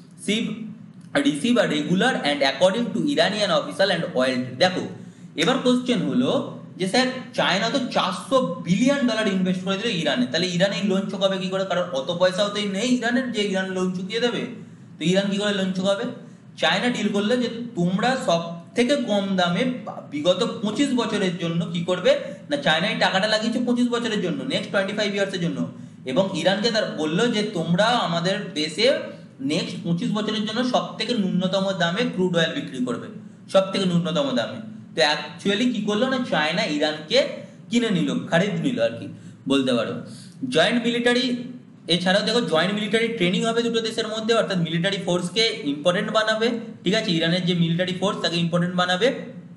receive a regular and according to Iranian official and oil trade। দেখো এবার কোশ্চেন হলো যে স্যার চায়না তো $400 বিলিয়ন ইনভেস্ট করে দিল ইরানে, তাহলে ইরানে লোন চুকাবে কি করে? কারণ অত পয়সাও তো নেই ইরানের যে ইরান লোন চুকিয়ে দেবে। তো ইরান কি করে লোন চুকাবে? চায়না ডিল করলো যে তোমরা সব থেকে কম দামে বিগত 25 বছরের জন্য কি করবে না, চায়না এই টাকাটা লাগিয়েছে 25 বছরের জন্য, নেক্সট 25 ইয়ার্সের জন্য, এবং ইরানকে তার বললো যে তোমরা আমাদের দেশে নেক্সট 25 বছরের জন্য সব থেকে ন্যূনতম দামে ক্রুড অয়েল বিক্রি করবে, সব থেকে ন্যূনতম দামে। তো অ্যাকচুয়ালি কি করলো না, চায়না ইরানকে কিনে নিল, খারিদ নিল আর কি বলতে পারো। জয়েন্ট মিলিটারি, এছাড়াও দেখো জয়েন্ট মিলিটারি ট্রেনিং হবে দুটো দেশের মধ্যে, অর্থাৎ মিলিটারি ফোর্সকে ইম্পর্টেন্ট বানাবে, ঠিক আছে, ইরানের যে মিলিটারি ফোর্স তাকে ইম্পর্টেন্ট বানাবে।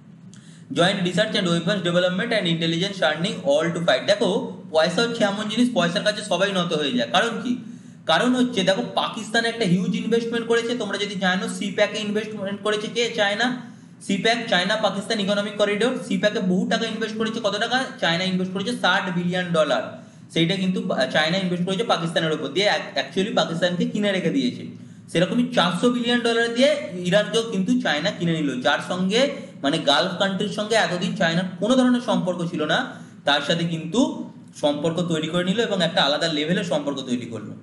Joint research and weapons development and intelligence sharing all to fight. দেখো পয়সা হচ্ছে এমন জিনিস, পয়সার কাছে সবাই নত হয়ে যায়। কারণ কি? কারণ হচ্ছে দেখো পাকিস্তানে একটা হিউজ ইনভেস্টমেন্ট করেছে, তোমরা যদি জানো সিপ্যাকে ইনভেস্টমেন্ট করেছে কে? China. CPEC, China Pakistan economic corridor, সিপ্যাকে বহু টাকা ইনভেস্ট করেছে। কত টাকা? চায়না ইনভেস্ট করেছে $60 বিলিয়ন, সেইটা কিন্তু চায়না ইনভেস্ট করেছে পাকিস্তানের উপর দিয়ে, অ্যাকচুয়ালি পাকিস্তানকে কিনে রেখে দিয়েছে। সেরকমই $400 বিলিয়ন দিয়ে ইরানকেও কিন্তু চায়না কিনে নিল, যার সঙ্গে মানে গালফ কান্ট্রির সঙ্গে এতদিন চায়নার কোনো ধরনের সম্পর্ক ছিল না, তার সাথে কিন্তু সম্পর্ক তৈরি করে নিল এবং একটা আলাদা লেভেলের সম্পর্ক তৈরি করলো।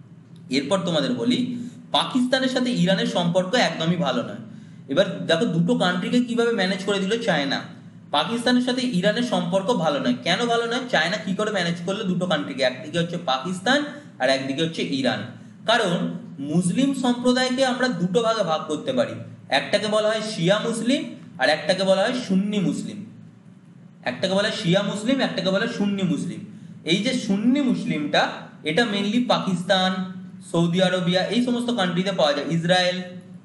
এরপর তোমাদের বলি পাকিস্তানের সাথে ইরানের সম্পর্ক একদমই ভালো নয়। এবার দেখো দুটো কান্ট্রিকে কিভাবে ম্যানেজ করে দিল চায়না। পাকিস্তানের সাথে ইরানের সম্পর্ক ভালো নয়, কেন ভালো নয়? চায়না কি করে ম্যানেজ করলো দুটো কান্ট্রিকে? একদিকে হচ্ছে পাকিস্তান আর একদিকে হচ্ছে ইরান। কারণ মুসলিম সম্প্রদায়কে আমরা দুটো ভাগে ভাগ করতে পারি, একটাকে বলা হয় শিয়া মুসলিম আর একটাকে বলা হয় সুন্নি মুসলিম। একটাকে বলা হয় শিয়া মুসলিম, একটাকে বলা হয় সুন্নি মুসলিম। এই যে সুন্নি মুসলিমটা, এটা মেইনলি পাকিস্তান, সৌদি আরবিয়া, এই সমস্ত কান্ট্রিতে পাওয়া যায়, ইসরায়েল।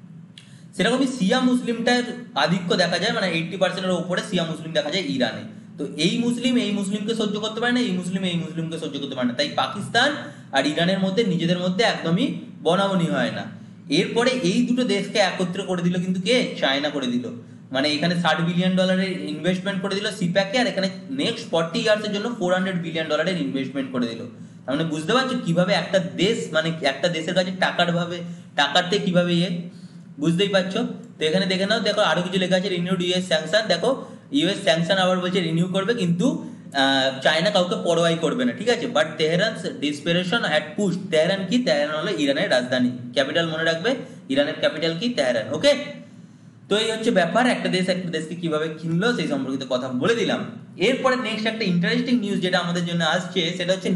সেরকমই শিয়া মুসলিমটার আধিক্য দেখা যায়, মানে 80%-এর উপরে শিয়া মুসলিম দেখা যায় ইরানে। তো এই মুসলিম এই মুসলিমকে সহ্য করতে পারে না, এই মুসলিম এই মুসলিমকে সহ্য করতে পারে না, তাই পাকিস্তান আর ইরানের মধ্যে নিজেদের মধ্যে একদমই বনাবনি হয় না। এরপরে এই দুটো দেশকে একত্র করে দিল কিন্তু কে? চায়না করে দিল। মানে এখানে $60 বিলিয়ন ইনভেস্টমেন্ট করে দিল সিপ্যাকে, আর এখানে নেক্সট 40 ইয়ার্সের জন্য $400 বিলিয়ন ইনভেস্টমেন্ট করে দিল। তার মানে বুঝতে পারছো কিভাবে একটা দেশ, মানে একটা দেশের কাছে টাকাতে কিভাবে বুঝতেই পারছো। তো এখানে দেখে নাও, দেখো আরো কিছু লেখা আছে, রিনিউড ইউএস স্যাংশন। দেখো ইউএস স্যাংশন আবার বলছে রিনিউ করবে, কিন্তু চায়না কাউকে পরোয়াই করবে না, ঠিক আছে। But Tehran's desperation had push, Tehran কি? তেহরান হলো ইরানের রাজধানী, ক্যাপিটাল মনে রাখবে, ইরানের ক্যাপিটাল কি? তেহরান। ওকে, তো এই হচ্ছে ব্যাপার, একটা দেশকে কিভাবে কিনলো সেই সম্পর্কিত কথা বলে দিলাম। এরপরে নেক্সট একটা ইন্টারেস্টিং নিউজ যেটা আমাদের জন্য আসছে, সেটা হচ্ছে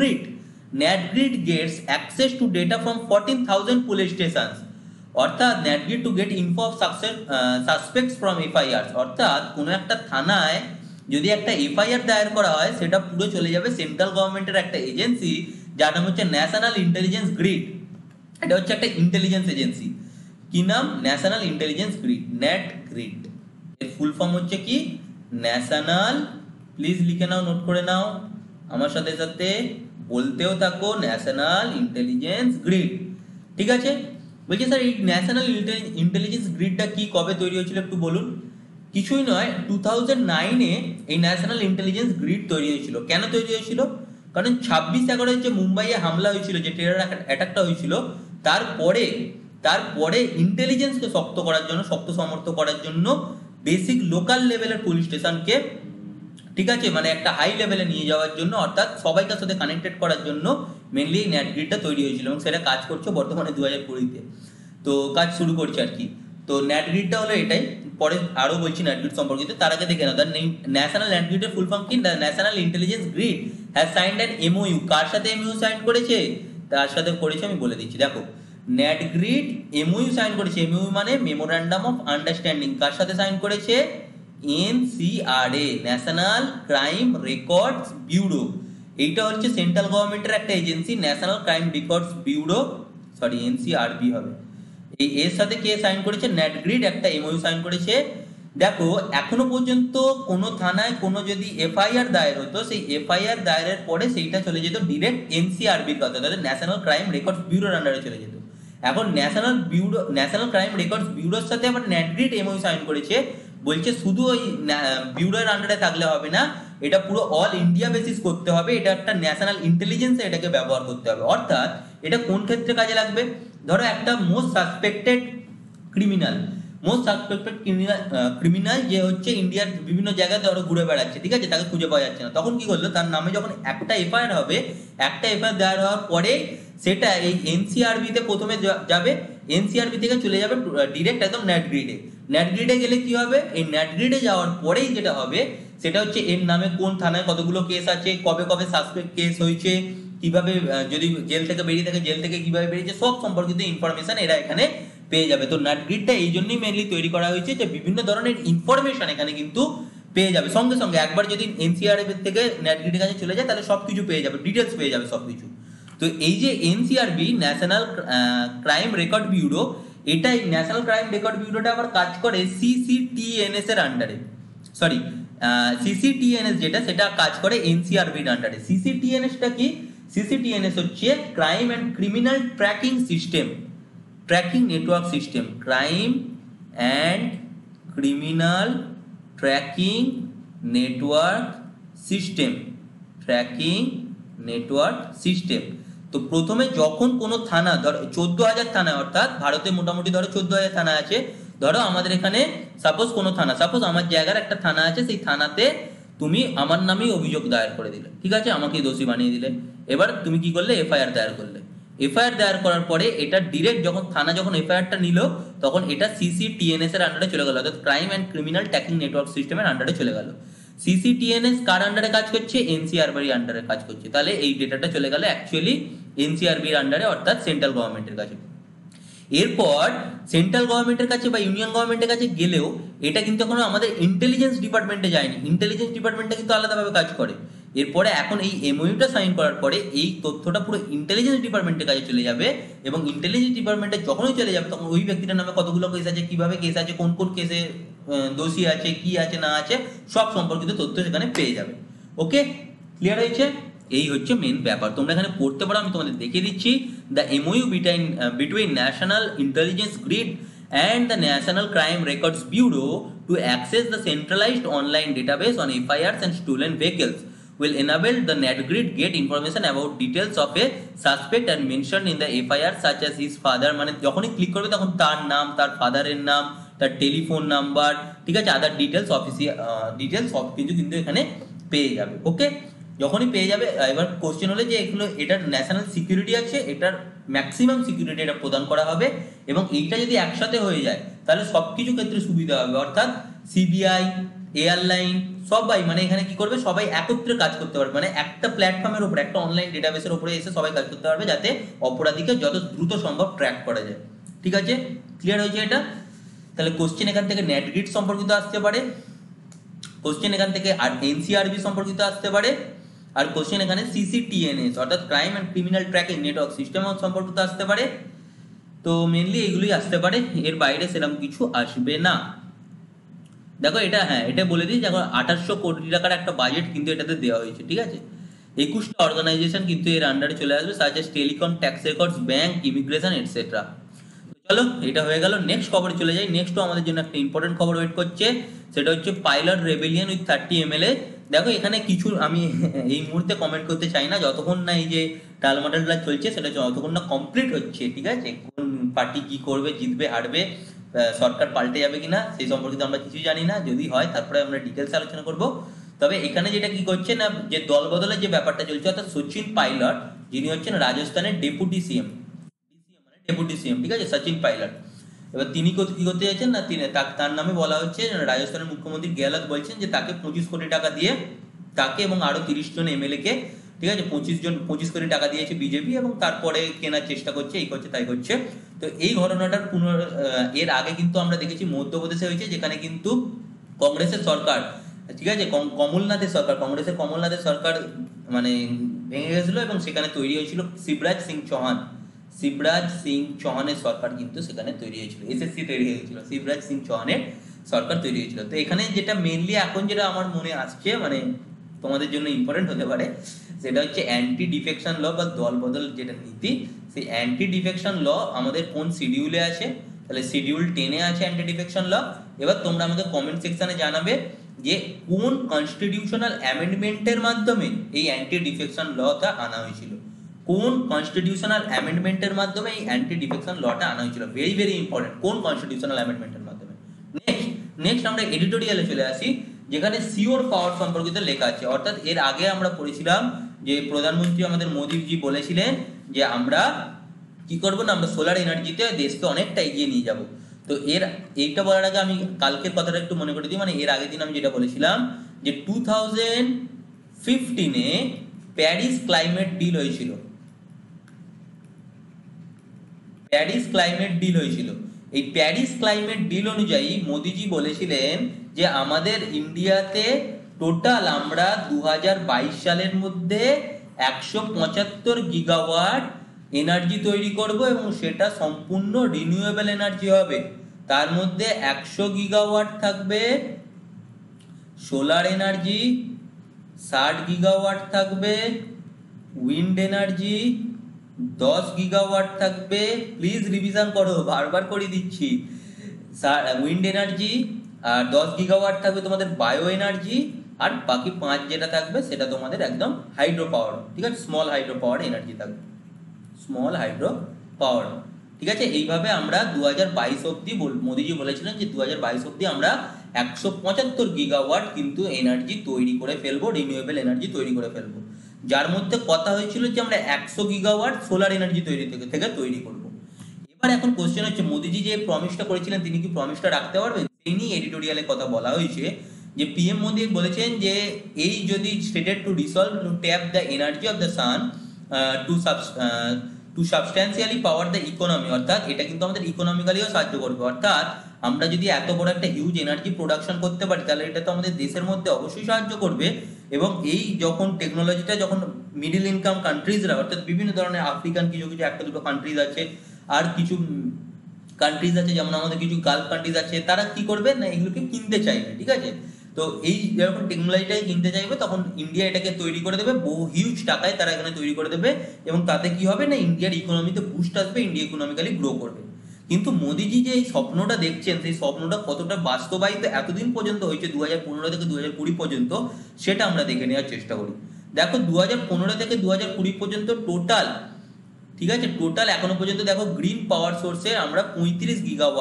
NatGrid gets access to data from 14,000 police stations. অর্থাৎ NatGrid to get info of suspects from FIR. অর্থাৎ কোনো একটা থানায় যদি একটা এফআইআর দায়ের করা হয়, সেটা পুরো চলে যাবে সেন্ট্রাল গভর্নমেন্টের একটা এজেন্সি, যার নাম হচ্ছে ন্যাশনাল ইন্টেলিজেন্স গ্রিড। এটা হচ্ছে একটা ইন্টেলিজেন্স এজেন্সি। কি নাম? National intelligence grid, NatGrid। এর ফুল ফর্ম হচ্ছে কি? ন্যাশনাল, প্লিজ লিখে নাও, নোট করে নাও, আমার সাথে সাথে বলতেও থাকো, ন্যাশনাল ইন্টেলিজেন্স গ্রিড, ঠিক আছে। বলছি স্যার এই ন্যাশনাল ইন্টেলিজেন্স গ্রিডটা কি, কবে তৈরি হয়েছিল একটু বলুন? কিছুই নয়, 2009-এ এই ন্যাশনাল ইন্টেলিজেন্স গ্রিড তৈরি হয়েছিল। কেন তৈরি হয়েছিল? কারণ 26/11 যে মুম্বাইয়ে হামলা হয়েছিল, যে টেরর অ্যাটাকটা হয়েছিল, তারপরে ইন্টেলিজেন্সকে শক্ত সমর্থ করার জন্য বেসিক লোকাল লেভেলের পুলিশ স্টেশনকে, ঠিক আছে, মানে একটা হাই লেভেলে নিয়ে যাওয়ার জন্য, অর্থাৎ সবাইকার সাথে কানেক্টেড করার জন্য মেনলি এই NatGridটা তৈরি হয়েছিল, এবং সেটা কাজ করছে বর্তমানে 2020-তে। তো কাজ শুরু করছে আর কি। তো NatGridটা হলো এটাই, পরে আরো বলছি নেট গ্রিড সম্পর্কিত, তার আগে দেখে নাও দ্য ন্যাশনাল নেট গ্রিডের ফুল ফর্ম কি? The national intelligence grid has signed an MoU. কার সাথে এমওইউ সাইন করেছে? তার সাথে করেছে, আমি বলে দিচ্ছি, দেখো নেট গ্রিড এমওইউ সাইন করেছে। এমওইউ মানে মেমোরান্ডাম অফ আন্ডারস্ট্যান্ডিং। কার সাথে সাইন করেছে? NCRA, national crime records bureau. এইটা হচ্ছে সেন্ট্রাল গভর্নমেন্টের একটা agency, national crime records bureau, sorry NCRB হবে। এই এর সাথে কে সাইন করেছে? নেট গ্রিড একটা এমওইউ সাইন করেছে। দেখো এখনো পর্যন্ত কোনো থানায় কোনো যদি এফআইআর দায়ের হতো, সেই এফআইআর দায়েরের পরে সেইটা চলে যেত ডিরেক্ট এনসিআরবির কাছে, অর্থাৎ ন্যাশনাল ক্রাইম রেকর্ডস ব্যুরোর আন্ডারে চলে যেত। এখন ন্যাশনাল ক্রাইম রেকর্ডস ব্যুরোর সাথে আবার নেট গ্রিড এমওইউ সাইন করেছে, বলছে শুধু ওই ব্যুরোর আন্ডারে থাকলে হবে না, এটা পুরো অল ইন্ডিয়া বেসিস করতে হবে, এটা একটা ন্যাশনাল ইন্টেলিজেন্সে এটাকে ব্যবহার করতে হবে। অর্থাৎ এটা কোন ক্ষেত্রে কাজে লাগবে? ধরো একটা মোস্ট সাসপেক্টেড ক্রিমিনাল যে হচ্ছে ইন্ডিয়ার বিভিন্ন জায়গায় ধরো ঘুরে বেড়াচ্ছে, ঠিক আছে, তাকে খুঁজে পাওয়া যাচ্ছে না, তখন কি করলো? তার নামে যখন একটা এফআইআর হবে, একটা এফআইআর দায়ের হওয়ার পরে সেটা এই এনসিআরবি তে প্রথমে যাবে, এনসিআরবি থেকে চলে যাবে ডিরেক্ট একদম নেট গ্রিডে। নেট গ্রিডে গেলে কি হবে? এই নেট গ্রিডে যাওয়ার পরেই যেটা হবে সেটা হচ্ছে এর নামে কোন থানায় কতগুলো কেস আছে, কবে কবে সাসপেক্ট কেস হয়েছে, কিভাবে যদি জেল থেকে বেরিয়ে থাকে জেল থেকে কিভাবে বেরিয়েছে, সব সম্পর্কিত ইনফরমেশন এরা এখানে পেয়ে যাবে। তো নেট গ্রিডটা এই জন্যই মেনলি তৈরি করা হয়েছে যে বিভিন্ন ধরনের ইনফরমেশন এখানে কিন্তু পেয়ে যাবে সঙ্গে সঙ্গে। একবার যদি এনসিআরবি থেকে নেট গ্রিডের কাছে চলে যায় তাহলে সবকিছু পেয়ে যাবে, ডিটেলস পেয়ে যাবে সবকিছু। তো এই যে NCRB national crime record bureau, এটাই ন্যাশনাল ক্রাইম রেকর্ড ব্যুরোটা আবার কাজ করে সিসিটিএনএস এর আন্ডারে, সরি সিসিটিএনএস যেটা সেটা কাজ করে এনসিআরবির আন্ডারে। সিসিটিএনএসটা কি? সিসিটিএনএস হচ্ছে crime and criminal tracking system, tracking network system, crime and criminal tracking network system, tracking network system. তো প্রথমে যখন কোনো থানা, ধরো 14,000 থানা, অর্থাৎ ভারতে মোটামুটি ধরো 14,000 থানা আছে, ধরো আমাদের এখানে সাপোজ কোনো থানা, সাপোজ আমার জায়গার একটা থানা আছে, সেই থানাতে তুমি আমার নামেই অভিযোগ দায়ের করে দিলে, ঠিক আছে, আমাকে দোষী বানিয়ে দিলে। এবার তুমি কি করলে? এফআইআর দায়ের করলে। এফআইআর দায়ের করার পরে এটা ডিরেক্ট যখন থানা যখন এফআইআরটা নিল তখন এটা সিসিটিএনএস এর আন্ডারে চলে গেল, অর্থাৎ crime and criminal tracking network সিস্টেমের আন্ডারে চলে গেল। সিসিটিএনএস কার আন্ডারে কাজ করছে? এনসিআরবির আন্ডারে কাজ করছে। তাহলে এই ডেটাটা চলে গেল অ্যাকচুয়ালি এনসিআরবির আন্ডারে, অর্থাৎ সেন্ট্রাল গভর্নমেন্টের কাছে। এরপর সেন্ট্রাল গভর্নমেন্টের কাছে বা ইউনিয়ন গভর্নমেন্টের কাছে গেলেও এটা কিন্তু এখনো আমাদের ইন্টেলিজেন্স ডিপার্টমেন্টে যায়নি, ইন্টেলিজেন্স ডিপার্টমেন্টটা কিন্তু আলাদাভাবে কাজ করে। এরপরে এখন এই এমওইউটা সাইন করার পরে এই তথ্যটা পুরো ইন্টেলিজেন্স ডিপার্টমেন্টের কাছে চলে যাবে, এবং ইন্টেলিজেন্স ডিপার্টমেন্টে যখনই চলে যাবে তখন ওই ব্যক্তিটার নামে কতগুলো কেস আছে, কিভাবে কেস আছে, কোন কোন কেসে দোষী আছে, কি আছে না আছে, সব সম্পর্কিত তথ্য সেখানে পেয়ে যাবে। ওকে, ক্লিয়ার হয়েছে? এই হচ্ছে মেন ব্যাপার। তোমরা এখানে পড়তে পারো, আমি তোমাদের দেখিয়ে দিচ্ছি। The MoU between national intelligence grid and the National Crime Records Bureau to access the centralized online database on FIRs and stolen vehicles will enable the NetGrid get information about details of a suspect and mentioned in the FIR such as his father, মানে যখনই click করবে তখন তার নাম, তার ফাদারের নাম, তার telephone number, ঠিক আছে, আদার ডিটেলস, অফিসিয়াল ডিটেলস সব কিছু কিন্তু এখানে পেয়ে যাবে। ওকে, যখনই পেয়ে যাবে, এবার কোশ্চেন হলে যে এগুলো এটার ন্যাশনাল সিকিউরিটি আছে, এটার ম্যাক্সিমাম সিকিউরিটি এটা প্রদান করা হবে, এবং এইটা যদি একসাথে হয়ে যায় তাহলে সবকিছু ক্ষেত্রে সুবিধা হবে, অর্থাৎ সিবিআই, এয়ারলাইন সবাই, মানে এখানে কি করবে, সবাই একত্রে কাজ করতে পারবে, মানে একটা প্ল্যাটফর্মের উপরে, একটা অনলাইন ডেটাবেসের উপরে এসে সবাই কাজ করতে পারবে, যাতে অপরাধীকে যত দ্রুত সম্ভব ট্র্যাক করা যায়। ঠিক আছে, ক্লিয়ার হয়েছে এটা? তাহলে কোশ্চেন এখান থেকে নেটগ্রিড সম্পর্কিত আসতে পারে, কোশ্চেন এখান থেকে আর এনসিআরবি সম্পর্কিত আসতে পারে, আর কোশ্চেন এখানে সিসিটিএনএস অর্থাৎ crime and criminal tracking network system সম্পর্কিত আসতে পারে। তো মেনলি এগুলোই আসতে পারে, এর বাইরে সেরকম কিছু আসবে না। দেখো এটা, হ্যাঁ এটা বলে দিই, দেখো 2800 কোটি টাকার একটা বাজেট কিন্তু এটাতে দেওয়া হয়েছে, ঠিক আছে। 21টা অর্গানাইজেশন কিন্তু এর আন্ডারে চলে আসবে, such as telecom, tax records, bank, immigration etcetera. চলো এটা হয়ে গেল, নেক্সট খবরে চলে যাই। নেক্সটও আমাদের জন্য একটা ইম্পর্টেন্ট খবর ওয়েট করছে, সেটা হচ্ছে পাইলট রেবেলিয়ন উইথ 30 MLA। দেখো এখানে কিছু আমি এই মুহূর্তে কমেন্ট করতে চাই না, যতক্ষণ না এই যে টালমাটালটা চলছে সেটা যতক্ষণ না কমপ্লিট হচ্ছে, ঠিক আছে, কোন পার্টি কি করবে, জিতবে হারবে, সরকার পাল্টে যাবে কিনা সেই সম্পর্কিত আমরা কিছুই জানি না, যদি হয় তারপরে আমরা ডিটেলস আলোচনা করব। তবে এখানে যেটা কি করছে না, যে দল বদলের যে ব্যাপারটা চলছে, অর্থাৎ সচিন পাইলট যিনি হচ্ছেন রাজস্থানের ডেপুটি সিএম, ঠিক আছে, সচিন পাইলট, এবার তিনি কি করতে চাইছেন না, তিনি তার নামে বলা হচ্ছে রাজস্থানের মুখ্যমন্ত্রী গেহলট বলছেন যে তাকে 25 কোটি টাকা দিয়ে তাকে এবং আরো 30 জন এমএলএ কে, ঠিক আছে, 25 কোটি টাকা দিয়েছে বিজেপি এবং তারপরে কেনার চেষ্টা করছে, এই করছে তাই করছে। তো এই ঘটনাটার এর আগে কিন্তু আমরা দেখেছি মধ্যপ্রদেশে হয়েছে, যেখানে কিন্তু কংগ্রেসের সরকার, ঠিক আছে, কংগ্রেসের কমলনাথের সরকার মানে ভেঙে গেছিল এবং সেখানে তৈরি হয়েছিল শিবরাজ সিং চৌহানের সরকার কিন্তু সেখানে তৈরি হয়েছিল, এসএসসি তৈরি হয়েছিল, শিবরাজ সিং চৌহানের সরকার তৈরি হয়েছিল। তো এখানে যেটা মেইনলি এখন যেটা আমার মনে আসছে, মানে তোমাদের জন্য ইম্পর্টেন্ট হতে পারে, সেটা হচ্ছে অ্যান্টি ডিফেকশন ল বা দল বদল যেটা নীতি। সেই অ্যান্টি ডিফেকশন ল আমাদের কোন শিডিউলে আছে, তাহলে শিডিউল 10-এ আছে অ্যান্টি ডিফেকশন ল। এবার তোমরা আমাকে কমেন্ট সেকশনে জানাবে যে কোন কনস্টিটিউশনাল অ্যামেন্ডমেন্টের মাধ্যমে এই অ্যান্টি ডিফেকশন লটা আনা হয়েছিল, কোন কনস্টিটিউশনাল অ্যামেন্ডমেন্টের মাধ্যমে এই অ্যান্টি ডিফেকশন লটা আনা হয়েছিল, ভেরি ভেরি ইম্পর্টেন্ট, কোন কনস্টিটিউশনাল অ্যামেন্ডমেন্টের মাধ্যমে। নেক্সট আমরা এডিটোরিয়ালে চলে আসি, যেখানে সিওর পাওয়ার সম্পর্কিত লেখা আছে। অর্থাৎ এর আগে আমরা পড়েছিলাম যে প্রধানমন্ত্রী আমাদের মোদীজি বলেছিলেন যে আমরা কি করবো না, আমরা সোলার এনার্জিতে দেশকে অনেকটা এগিয়ে নিয়ে যাব। তো এইটা বলার আগে আমি কালকের কথাটা একটু মনে করে দিই, মানে এর আগের দিন আমি যেটা বলেছিলাম যে 2015-এ প্যারিস ক্লাইমেট ডিল হয়েছিল, এই প্যারিস ক্লাইমেট ডিল অনুযায়ী মোদিজি বলেছিলেন যে আমাদের ইন্ডিয়াতে টোটাল আমরা 2022 সালের মধ্যে 175 গিগাওয়াট এনার্জি তৈরি করব এবং সেটা সম্পূর্ণ রিনিউয়েবল এনার্জি হবে। তার মধ্যে 100 গিগাওয়াট থাকবে সোলার এনার্জি, 60 গিগাওয়াট থাকবে উইন্ড এনার্জি, 10 গিগাওয়াট থাকবে, প্লিজ রিভিশন করো, বারবার করে দিচ্ছি, উইন্ড এনার্জি, আর 10 গিগাওয়াট থাকবে তোমাদের বায়ো এনার্জি, আর বাকি 5 যেটা থাকবে সেটা তোমাদের একদম হাইড্রো পাওয়ার, ঠিক আছে, স্মল হাইড্রো পাওয়ার এনার্জি থাকবে, স্মল হাইড্রো পাওয়ার, ঠিক আছে। এইভাবে আমরা 2022 অব্দি মোদিজি বলেছিলেন যে 2022 অব্দি আমরা 175 গিগাওয়াট কিন্তু এনার্জি তৈরি করে ফেলবো, রিনিউয়েবল এনার্জি তৈরি করে ফেলবো, যার মধ্যে কথা হয়েছিল যে আমরা 100 গিগাওয়াট সোলার এনার্জি থেকে তৈরি করব। এবার এখন কোশ্চেন হচ্ছে মোদিজি যে প্রমিসটা করেছিলেন তিনি কি প্রমিসটা রাখতে পারবেন? সেই নিয়ে এডিটোরিয়ালে কথা বলা হয়েছে যে পিএম মোদি বলেছেন যে এই যদি stated to resolve to tap the energy of the sun to substantially power the economy, অর্থাৎ এটা কিন্তু আমাদের ইকোনমিক্যালিও সাহায্য করবে। অর্থাৎ আমরা যদি এত বড় একটা হিউজ এনার্জি প্রোডাকশন করতে পারি তাহলে এটা তো আমাদের দেশের মধ্যে অবশ্যই সাহায্য করবে। এবং এই যখন টেকনোলজিটা যখন মিডল ইনকাম কান্ট্রিজরা, অর্থাৎ বিভিন্ন ধরনের আফ্রিকান কিছু কিছু একটা দুটো কান্ট্রিজ আছে, আর কিছু কান্ট্রিজ আছে যেমন আমাদের কিছু গালফ কান্ট্রিজ আছে, তারা কি করবে না এগুলোকে কিনতে চাইবে, ঠিক আছে। তো এই যখন টেকনোলজিটাই কিনতে চাইবে তখন ইন্ডিয়া এটাকে তৈরি করে দেবে, বহু হিউজ টাকায় তারা এখানে তৈরি করে দেবে এবং তাতে কি হবে না ইন্ডিয়ার ইকোনমিতে বুস্ট আসবে, ইন্ডিয়া ইকোনমিক্যালি গ্রো করবে। কিন্তু মোদিজি যে এই স্বপ্নটা দেখছেন সেই স্বপ্নটা কতটা বাস্তবায়িত এতদিন পর্যন্ত হয়েছে 2015 থেকে 2020 পর্যন্ত, সেটা আমরা দেখে নেওয়ার চেষ্টা করি। দেখো 2015 থেকে 2020 পর্যন্ত টোটাল, ঠিক আছে, টোটাল এখনো পর্যন্ত দেখো গ্রিন পাওয়ার সোর্সের আমরা 35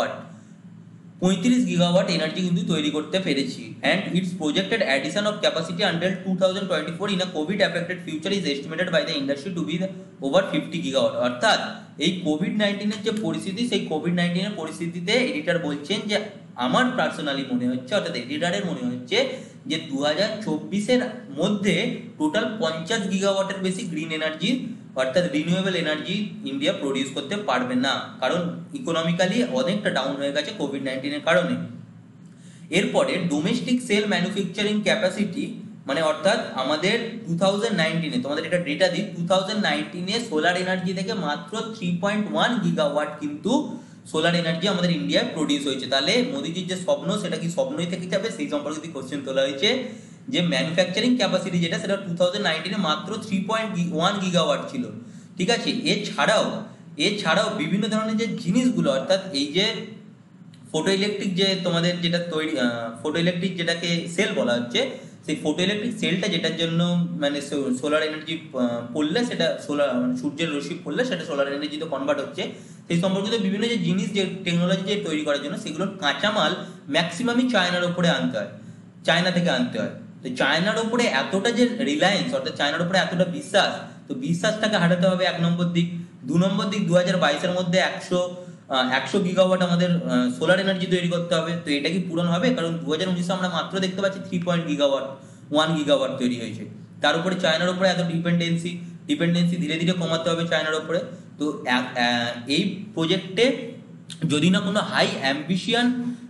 গিগাওয়াট এনার্জি কিন্তু তৈরি করতে পেরেছি। And its projected addition of capacity until 2024 in a Covid affected future is estimated by the industry to be over 50 gigawatt. অর্থাৎ এই কোভিড-19 যে পরিস্থিতি, সেই কোভিড-19 পরিস্থিতিতে এডিটর বলছেন যে আমার পার্সোনালি মনে হচ্ছে, অর্থাৎ এডিটরের মনে হচ্ছে যে 2024 মধ্যে টোটাল 50 গিগাওয়াটের বেশি গ্রিন এনার্জি অর্থাৎ রিনিউয়েবল এনার্জি ইন্ডিয়া প্রডিউস করতে পারবে না, কারণ ইকোনমিক্যালি অনেকটা ডাউন হয়ে গেছে কোভিড-19 কারণে। এরপরে ডোমেস্টিক সেল ম্যানুফ্যাকচারিং ক্যাপাসিটি, মানে অর্থাৎ আমাদের 2019 তোমাদের এটা ডেটা দিই, 2019 সোলার এনার্জি থেকে মাত্র 3.1 গিগাওয়াট কিন্তু সোলার এনার্জি আমাদের ইন্ডিয়ায় প্রডিউস হয়েছে। তাহলে মোদিজির যে স্বপ্ন সেটা কি স্বপ্নই থেকে যাবে, সেই সম্পর্কিত কোশ্চেন তোলা হয়েছে যে ম্যানুফ্যাকচারিং ক্যাপাসিটি যেটা সেটা 2019 মাত্র 3.1 গিগাওয়াট ছিল, ঠিক আছে। এছাড়াও বিভিন্ন ধরনের যে জিনিসগুলো, অর্থাৎ এই যে ফটো ইলেকট্রিক যে তোমাদের যেটা তৈরি, ফটো ইলেকট্রিক যেটাকে সেল বলা হচ্ছে, সেই ফটো ইলেকট্রিক সেলটা যেটার জন্য মানে সোলার এনার্জি পড়লে সেটা সোলার মানে সূর্যের রশ্মি পড়লে সেটা সোলার এনার্জিতে কনভার্ট হচ্ছে, সেই সম্পর্কিত বিভিন্ন যে জিনিস যে টেকনোলজি যে তৈরি করার জন্য সেগুলোর কাঁচামাল ম্যাক্সিমামই চায়নার উপরে আনতে হয়, চায়না থেকে আনতে হয়। তো চায়নার উপরে এতটা যে রিলায়েন্স, অর্থাৎ চায়নার উপরে এতটা বিশ্বাস, তো বিশ্বাসটাকে হারাতে হবে 1 নম্বর দিক। 2 নম্বর দিক 2022 মধ্যে 100 গিগাওয়াট আমাদের সোলার এনার্জি তৈরি করতে হবে। তো এটা কি পূরণ হবে? কারণ 2019 আমরা মাত্র দেখতে পাচ্ছি 3 গিগাওয়াট 1 গিগাওয়াট তৈরি হয়েছে। তার উপরে চায়নার উপরে এত ডিপেন্ডেন্সি ধীরে ধীরে কমাতে হবে চায়নার উপরে। তো এই প্রজেক্টে যদি না কোনো high ambition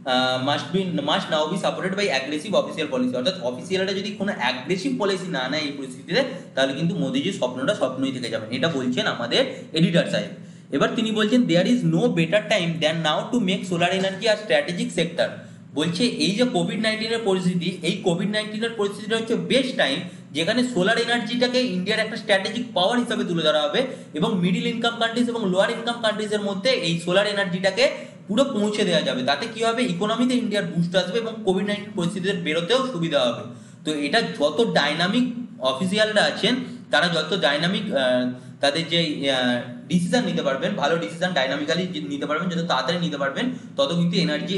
must now be supported by aggressive official policy, অর্থাৎ অফিসিয়ালরা যদি কোনো অ্যাগ্রেসিভ পলিসি না নেয় এই পরিস্থিতিতে, তাহলে কিন্তু মোদিজির স্বপ্নটা স্বপ্নই থেকে যাবে। এটা বলছেন আমাদের এডিটর সাহেব। এবার তিনি বলছেন there is no better time than now to make solar energy are strategic sector. বলছে এই যে কোভিড-19 পরিস্থিতি, এই কোভিড-19 পরিস্থিতিটা হচ্ছে বেস্ট টাইম যেখানে সোলার এনার্জিটাকে ইন্ডিয়ার একটা স্ট্র্যাটেজিক পাওয়ার হিসাবে তুলে ধরা হবে এবং মিডিল ইনকাম কান্ট্রিজ এবং লোয়ার ইনকাম কান্ট্রিজের মধ্যে এই সোলার এনার্জিটাকে পুরো পৌঁছে দেওয়া যাবে। তাতে কি হবে, ইকোনমিতে ইন্ডিয়ার বুস্ট আসবে এবং কোভিড-19 পরিস্থিতিতে বেরোতেও সুবিধা হবে। তো এটা যত ডাইনামিক অফিসিয়ালরা আছেন তারা যত ডাইনামিক তাদের যে ডিসিশন নিতে পারবেন, ভালো ডিসিশন ডাইনামিক্যালি নিতে পারবেন, যত তাড়াতাড়ি নিতে পারবেন, তত কিন্তু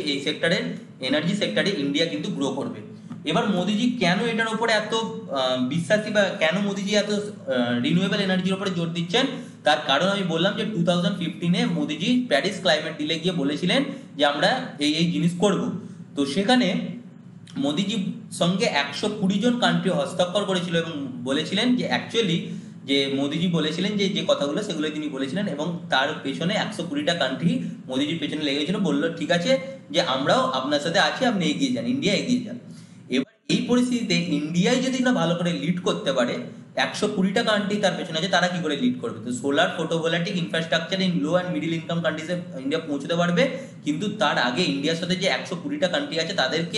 এনার্জি সেক্টরে ইন্ডিয়া কিন্তু গ্রো করবে। এবার মোদিজি কেন এটার উপরে এত বিশ্বাসী বা কেন মোদিজি এত রিনিউয়েবল এনার্জির উপরে জোর দিচ্ছেন, তার কারণ আমি বললাম যে 2015-এ মোদিজি প্যারিস ক্লাইমেট ডিলে গিয়ে বলেছিলেন যে আমরা এই জিনিস করব। তো সেখানে মোদিজির সঙ্গে 120 জন কান্ট্রি হস্তাক্ষর করেছিল এবং বলেছিলেন যে অ্যাকচুয়ালি যে মোদিজি বলেছিলেন যে কথাগুলো সেগুলো তিনি বলেছিলেন এবং তার পেছনে 120টা কান্ট্রি মোদিজির পেছনে লেগেছিল, বললো ঠিক আছে যে আমরাও আপনার সাথে আছি, আপনি এগিয়ে যান, ইন্ডিয়া এগিয়ে যান। এবার এই পরিস্থিতিতে ইন্ডিয়ায় যদি না ভালো করে লিড করতে পারে, 120টা কান্ট্রি তার পেছনে আছে, তারা কি করে লিড করবে? তো solar photovoltaic infrastructure in low and middle income কান্ট্রিজে ইন্ডিয়া পৌঁছতে পারবে, কিন্তু তার আগে ইন্ডিয়ার সাথে যে 120টা কান্ট্রি আছে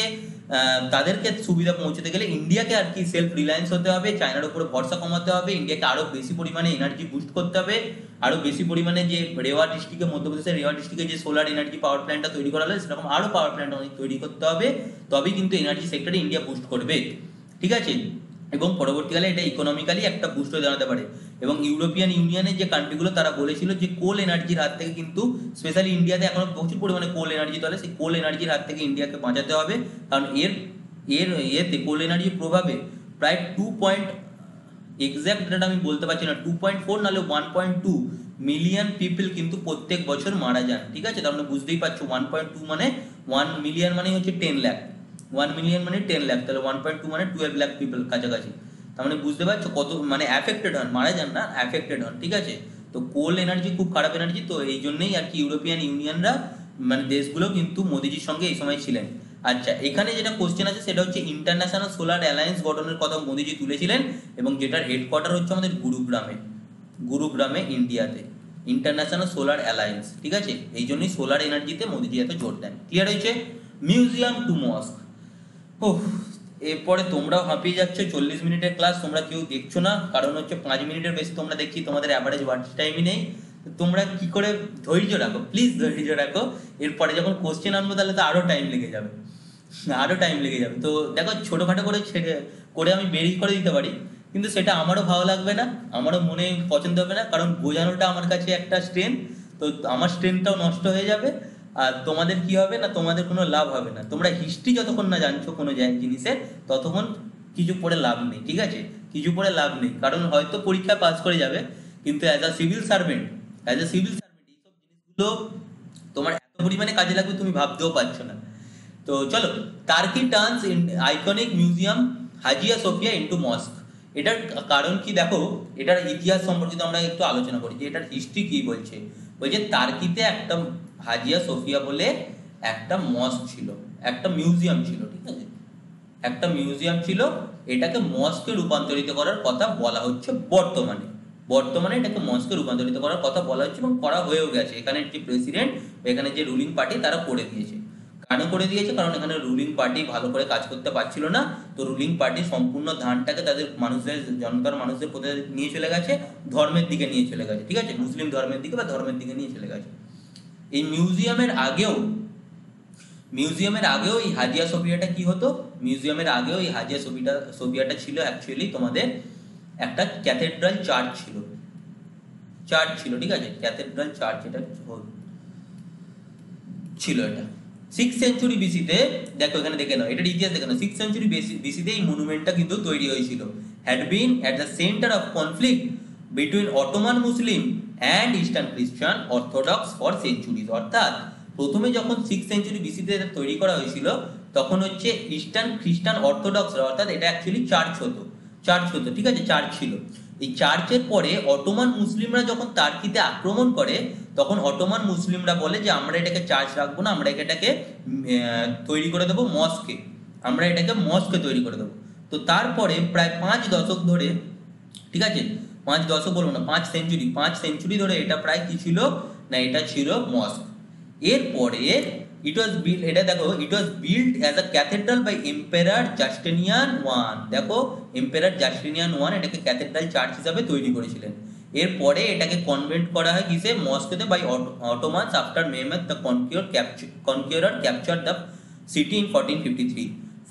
তাদেরকে সুবিধা পৌঁছতে গেলে ইন্ডিয়াকে আর কি সেলফ রিলায়েন্স হতে হবে, চায়নার উপরে ভরসা কমাতে হবে, ইন্ডিয়াকে আরো বেশি পরিমাণে এনার্জি বুস্ট করতে হবে, আরো বেশি পরিমাণে যে রেওয়া ডিস্ট্রিক্টে, মধ্যপ্রদেশের রেওয়া ডিস্ট্রিক্টে যে সোলার এনার্জি পাওয়ার প্ল্যান্টটা তৈরি করা হলো সেরকম আরো পাওয়ার প্ল্যান্ট অনেক তৈরি করতে হবে, তবেই কিন্তু এনার্জি সেক্টরে ইন্ডিয়া বুস্ট করবে। ঠিক আছে, এবং পরবর্তীকালে এটা ইকোনমিক্যালি একটা বুস্ট হয়ে দাঁড়াতে পারে। এবং ইউরোপিয়ান ইউনিয়নের যে কান্ট্রিগুলো তারা বলেছিল যে কোল এনার্জির হাত থেকে কিন্তু স্পেশালি ইন্ডিয়াতে এখনো প্রচুর পরিমাণে কোল এনার্জি চলে, সেই কোল এনার্জির হাত থেকে ইন্ডিয়াকে বাঁচাতে হবে, কারণ এতে কোল এনার্জির প্রভাবে প্রায় এক্সাক্ট ডেটা আমি বলতে পারছি না, 2.4 নাহলে 1.2 মিলিয়ন পিপল কিন্তু প্রত্যেক বছর মারা যান। ঠিক আছে, তার মানে বুঝতেই পারছো 1.2 মানে 1 মিলিয়ন মানে হচ্ছে 10 লাখ, 1 মিলিয়ন মানে 10 লাখ, তাহলে 1.2 মানে 12 লাখ পিপল কাছাকাছি। তার মানে বুঝতে পারছো কত মানে অ্যাফেক্টেড হন, মারা যান না, অ্যাফেক্টেড হন। ঠিক আছে, তো কোল এনার্জি খুব খারাপ এনার্জি। তো এই জন্যই আর কি ইউরোপিয়ান ইউনিয়নরা মানে দেশগুলো কিন্তু মোদিজির সঙ্গে এই সময় ছিলেন। আচ্ছা, এখানে যেটা কোশ্চেন আছে সেটা হচ্ছে ইন্টারন্যাশনাল সোলার অ্যালায়েন্স গঠনের কথা মোদিজি তুলেছিলেন এবং যেটার হেডকোয়ার্টার হচ্ছে আমাদের গুরুগ্রামে ইন্ডিয়াতে, ইন্টারন্যাশনাল সোলার অ্যালায়েন্স। ঠিক আছে, এই জন্যই সোলার এনার্জিতে মোদিজি এত জোর দেন। ক্লিয়ার হয়েছে? Museum to mosque. এরপরে তোমরাও হাঁপিয়ে যাচ্ছে, 40 মিনিটের ক্লাস তোমরা কেউ দেখছো না, কারণ হচ্ছে 5 মিনিটের বেশি তোমরা দেখছি, তোমাদের অ্যাভারেজ ওয়াচ টাইমই নেই। তোমরা কি করে ধৈর্য রাখো, প্লিজ ধৈর্য রাখো, এরপরে যখন কোশ্চেন আনবো তাহলে তো আরো টাইম লেগে যাবে। তো দেখো, ছোটখাটো করে আমি বেরিয়ে করে দিতে পারি, কিন্তু সেটা আমারও ভালো লাগবে না, আমারও মনে পছন্দ হবে না, কারণ বোঝানোটা আমার কাছে একটা স্ট্রেংথ, তো আমার স্ট্রেংথটাও নষ্ট হয়ে যাবে, আর তোমাদের কি হবে না, তোমাদের কোনো লাভ হবে না। তোমরা হিস্ট্রি যতক্ষণ না জানছো কোনো জিনিসের, ততক্ষণ কিছু পড়ে লাভ নেই। ঠিক আছে, কিছু পড়ে লাভ নেই, কারণ হয়তো পরীক্ষায় পাস করে যাবে, কিন্তু অ্যাজ আ সিভিল সার্ভেন্ট এইসব জিনিসগুলো তোমার এত পরিমাণে কাজে লাগবে তুমি ভাবতেও পারছো না। তো চলো, Turkey turns iconic museum Hagia Sophia into mosque. এটার কারণ কি দেখো, এটার ইতিহাস সম্পর্কিত আমরা একটু আলোচনা করি যে এটার হিস্ট্রি কি বলছে। টার্কিতে একটা হাজিয়া সোফিয়া বলে একটা মস্ক ছিল, একটা মিউজিয়াম ছিল। ঠিক আছে, একটা মিউজিয়াম ছিল, এটাকে মস্কে রূপান্তরিত করার কথা বলা হচ্ছে বর্তমানে এটাকে মস্কে রূপান্তরিত করার কথা বলা হচ্ছে এবং করা হয়েও গেছে। এখানে যে প্রেসিডেন্ট, এখানে যে রুলিং পার্টি, তারা করে দিয়েছে। কেন করে দিয়েছে? কারণ এখানে রুলিং পার্টি ভালো করে কাজ করতে পারছিল না, তো রুলিং পার্টি সম্পূর্ণ ধানটাকে তাদের জনতার মানুষদের কোথায় নিয়ে চলে গেছে, ধর্মের দিকে নিয়ে চলে গেছে। ঠিক আছে, মুসলিম ধর্মের দিকে বা ধর্মের দিকে নিয়ে চলে গেছে। এই মিউজিয়ামের আগেও এই হাজিয়া সোফিয়াটা কি হতো, মিউজিয়ামের আগেও এই হাজিয়া সোফিয়াটা ছিল অ্যাকচুয়ালি তোমাদের একটা ক্যাথেড্রাল চার্চ ছিল। ঠিক আছে, ক্যাথেড্রাল চার্চ এটা ছিল। এটা 6th সেঞ্চুরি বিসিতে, দেখো এখানে দেখে নাও, এটার ইতিহাস দেখে নাও। 6th সেঞ্চুরি বিসিতে এই মনুমেন্টটা কিন্তু তৈরি হয়েছিল। Had been at the centre of conflict between Ottoman Muslim and Eastern খ্রিস্টান অর্থোডক্স ফর সেঞ্চুরিজ। অর্থাৎ প্রথমে যখন 6th সেঞ্চুরি বিসিতে এটা তৈরি করা হয়েছিল তখন হচ্ছে ইস্টার্ন খ্রিস্টান অর্থোডক্সরা, অর্থাৎ এটা অ্যাকচুয়ালি চার্চ হতো, ঠিক আছে, চার্চ ছিল। এই চার্চের পরে অটোমান মুসলিমরা যখন তার্কিতে আক্রমণ করে তখন অটোমান মুসলিমরা বলে যে আমরা এটাকে চার্চ রাখবো না, আমরা এটাকে তৈরি করে দেবো মস্কে, আমরা এটাকে মস্কে তৈরি করে দেবো। তো তারপরে প্রায় 5 দশক ধরে, ঠিক আছে, 5 দশক বলবো না, 5 সেঞ্চুরি ধরে এটা প্রায় কি ছিল না, এটা ছিল মস্ক। এরপরে ইট ওয়াজ বিল্ড, এটা দেখো, it was build as a cathedral by emperor Justinian one. দেখো, এম্পারার জাস্টিনিয়ান ওয়ান এটাকে ক্যাথেড্রাল চার্চ হিসাবে তৈরি করেছিলেন। এরপরে এটাকে কনভেন্ট করা হয় কিসে, মস্কোতে by Ottomans after Mehmed the conqueror capture the city in 1453।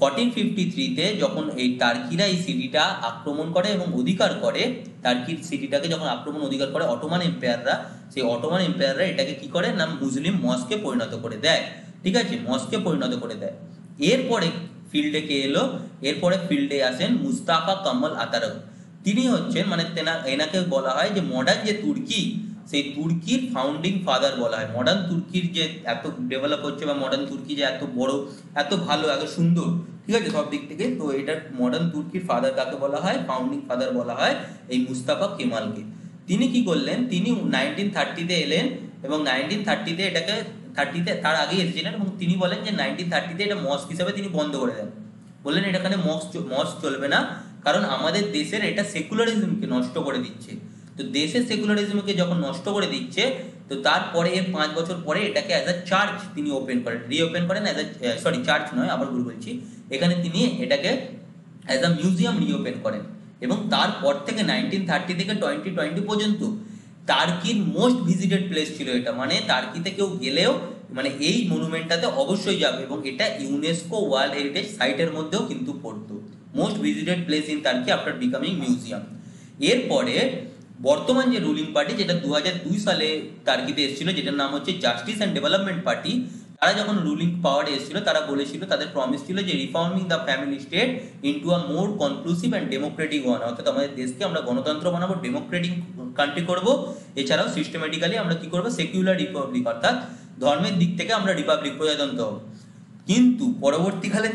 1453-তে যখন এই টার্কিরা এই সিটিটা আক্রমণ করে এবং অধিকার করে, টার্কির সিটিটাকে যখন অধিকার করে অটোমান এম্পায়াররা, সেই অটোমান এম্পায়াররা এটাকে কি করে না, মুসলিম মস্কে পরিণত করে দেয়, ঠিক আছে, মস্কে পরিণত করে দেয়। এরপরে ফিল্ডে কে এলো, এরপরে ফিল্ডে আসেন মুস্তাফা কামাল আতাতুর্ক। তিনি হচ্ছেন, মানে এনাকে বলা হয় যে মডার্ন যে তুর্কি, সেই তুর্কির ফাউন্ডিং ফাদার বলা হয়। মডার্ন তুর্কির যে এত ডেভেলপ হচ্ছে বা মডার্ন তুর্কি যে এত বড়, এত ভালো, এত সুন্দর, ঠিক আছে, সব দিক থেকে, তো এটা মডার্ন তুর্কির ফাদার কাকে বলা হয়, ফাউন্ডিং ফাদার বলা হয় এই মুস্তাফা কেমালকে। তিনি কি করলেন, তিনি 1930-তে এলেন এবং 1930-তে এটাকে, 30-তে তার আগেই এসেছিলেন, এবং তিনি বলেন যে 1930-তে এটা মস্ক হিসাবে তিনি বন্ধ করে দেন। বললেন এখানে মস্ক চলবে না, কারণ আমাদের দেশের এটা সেকুলারিজমকে নষ্ট করে দিচ্ছে। তো দেশের সেকুলারিজমকে যখন নষ্ট করে দিচ্ছে, তো তারপরে এর 5 বছর পরে এটাকে অ্যাজ আ চার্চ তিনি রিওপেন করেন, চার্চ নয়, আবার ভুল বলছি, এখানে তিনি এটাকে অ্যাজ আ মিউজিয়াম রিওপেন করেন। এবং তারপর থেকে 1930 থেকে 2020 পর্যন্ত টার্কির মোস্ট ভিজিটেড প্লেস ছিল এটা, মানে টার্কিতে কেউ গেলেও মানে এই মনুমেন্টটাতে অবশ্যই যাবে, এবং এটা ইউনেস্কো ওয়ার্ল্ড হেরিটেজ সাইটের মধ্যেও কিন্তু পড়তো, most visited place in Turkey after becoming museum. এরপরে বর্তমান যে রুলিং পার্টি, যেটা 2002 সালে টার্কিতে এসেছিল, যেটার নাম হচ্ছে জাস্টিস অ্যান্ড ডেভেলপমেন্ট পার্টি, তারা যখন রুলিং পাওয়ারে এসেছিল তারা বলেছিল, তাদের প্রমিস ছিল যে reforming the family state into a more conclusive and democratic one, অর্থাৎ আমাদের দেশকে আমরা গণতন্ত্র বানাবো, ডেমোক্রেটিক কান্ট্রি করব, এছাড়াও সিস্টেমেটিক্যালি আমরা কি করবো, সেকুলার রিপাবলিক, অর্থাৎ ধর্মের দিক থেকে আমরা রিপাবলিক, প্রজাতন্ত্র হবো। কিন্তু পরবর্তীকালে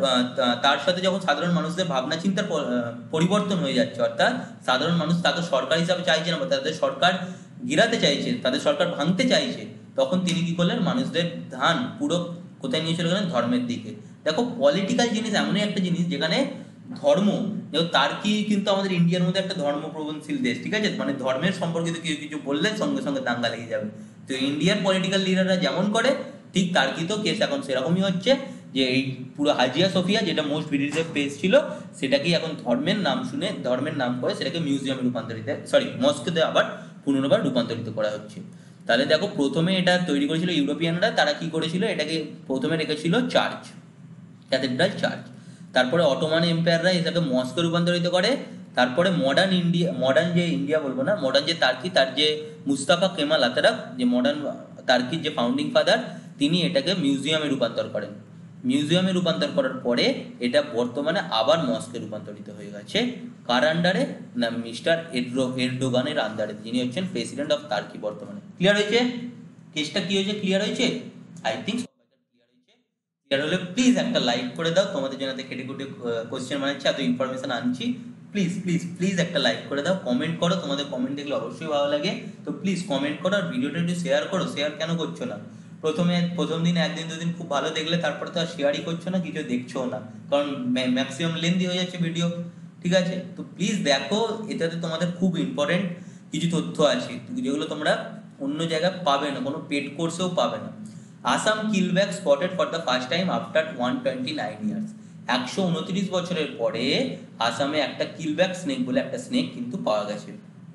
তার সাথে যখন সাধারণ মানুষদের ভাবনা চিন্তার পরিবর্তন হয়ে যাচ্ছে, অর্থাৎ সাধারণ মানুষ তাকে সরকার হিসাবে চাইছে না, বা তাদের সরকার গিরাতে চাইছে, তাদের সরকার ভাঙতে চাইছে, তখন তিনি কি করলেন, মানুষদের ধ্যান পুরো কোথায় নিয়ে চলে গেলেন, ধর্মের দিকে। দেখো, পলিটিক্যাল জিনিস এমনই একটা জিনিস যেখানে ধর্ম, দেখো টার্কি কিন্তু আমাদের ইন্ডিয়ার মধ্যে একটা ধর্ম প্রবণশীল দেশ, ঠিক আছে, মানে ধর্মের সম্পর্কিত কিছু বললে সঙ্গে সঙ্গে দাঙ্গা লেগে যাবে। তো ইন্ডিয়ার পলিটিক্যাল লিডাররা যেমন করে, ঠিক টার্কিতেও কেস এখন সেরকমই হচ্ছে, যে এই পুরো হাজিয়া সোফিয়া যেটা মোস্ট ভিজিটেড প্লেস ছিল, সেটাকে এখন ধর্মের নাম শুনে, ধর্মের নাম করে সেটাকে মিউজিয়ামে রূপান্তরিত, মস্কোতে আবার পুনর্বার রূপান্তরিত করা হচ্ছে। তাহলে দেখো, প্রথমে এটা তৈরি করেছিল ইউরোপিয়ানরা, তারা কি করেছিল, এটাকে প্রথমে রেখেছিল চার্চ, ক্যাথেড্রাল চার্চ। তারপরে অটোমান এম্পায়াররা এটাকে মস্কে রূপান্তরিত করে। তারপরে মডার্ন যে ইন্ডিয়া বলবো না, মডার্ন যে টার্কি, তার যে মুস্তাফা কেমাল আতাতুর্ক, যে মডার্ন টার্কির যে ফাউন্ডিং ফাদার, তিনি এটাকে মিউজিয়ামে রূপান্তর করেন। মিউজিয়ামে রূপান্তর করার পরে এটা বর্তমানে আবার মস্কে রূপান্তরিত হয়ে গেছে। কার আন্ডারে না, মিস্টার এরডোগানের আন্ডারে, যিনি হচ্ছেন প্রেসিডেন্ট অফ টার্কি বর্তমানে। ক্লিয়ার হয়েছে কেসটা, কি হয়েছে, ক্লিয়ার হয়েছে? আই থিঙ্ক ক্লিয়ার হয়েছে। ক্লিয়ার হলে প্লিজ একটা লাইক করে দাও, তোমাদের জন্য কেটে কুটে কোশ্চেন বানাচ্ছি, এত ইনফরমেশন আনছি, প্লিজ প্লিজ প্লিজ একটা লাইক করে দাও, কমেন্ট করো, তোমাদের কমেন্ট দেখলে অবশ্যই ভালো লাগে, তো প্লিজ কমেন্ট করো, আর ভিডিওটা একটু শেয়ার করো। শেয়ার কেন করছো না? প্রথম দিন, একদিন দুদিন খুব ভালো দেখলে তারপরে তো আর শেয়ারই করছো না, কিছু দেখছো না, কারণ ম্যাক্সিমাম লেন্দি হয়ে যাচ্ছে ভিডিও, ঠিক আছে? তো প্লিজ দেখো, এটাতে তোমাদের খুব ইম্পর্টেন্ট কিছু তথ্য আছে যেগুলো তোমরা অন্য জায়গায় পাবে না, কোনো পেড কোর্সেও পাবে না। Assam keelback spotted for the first time after 129 years. 129 বছরের পরে আসামে একটা কিলব্যাক স্নেক বলে একটা স্নেক কিন্তু পাওয়া গেছে।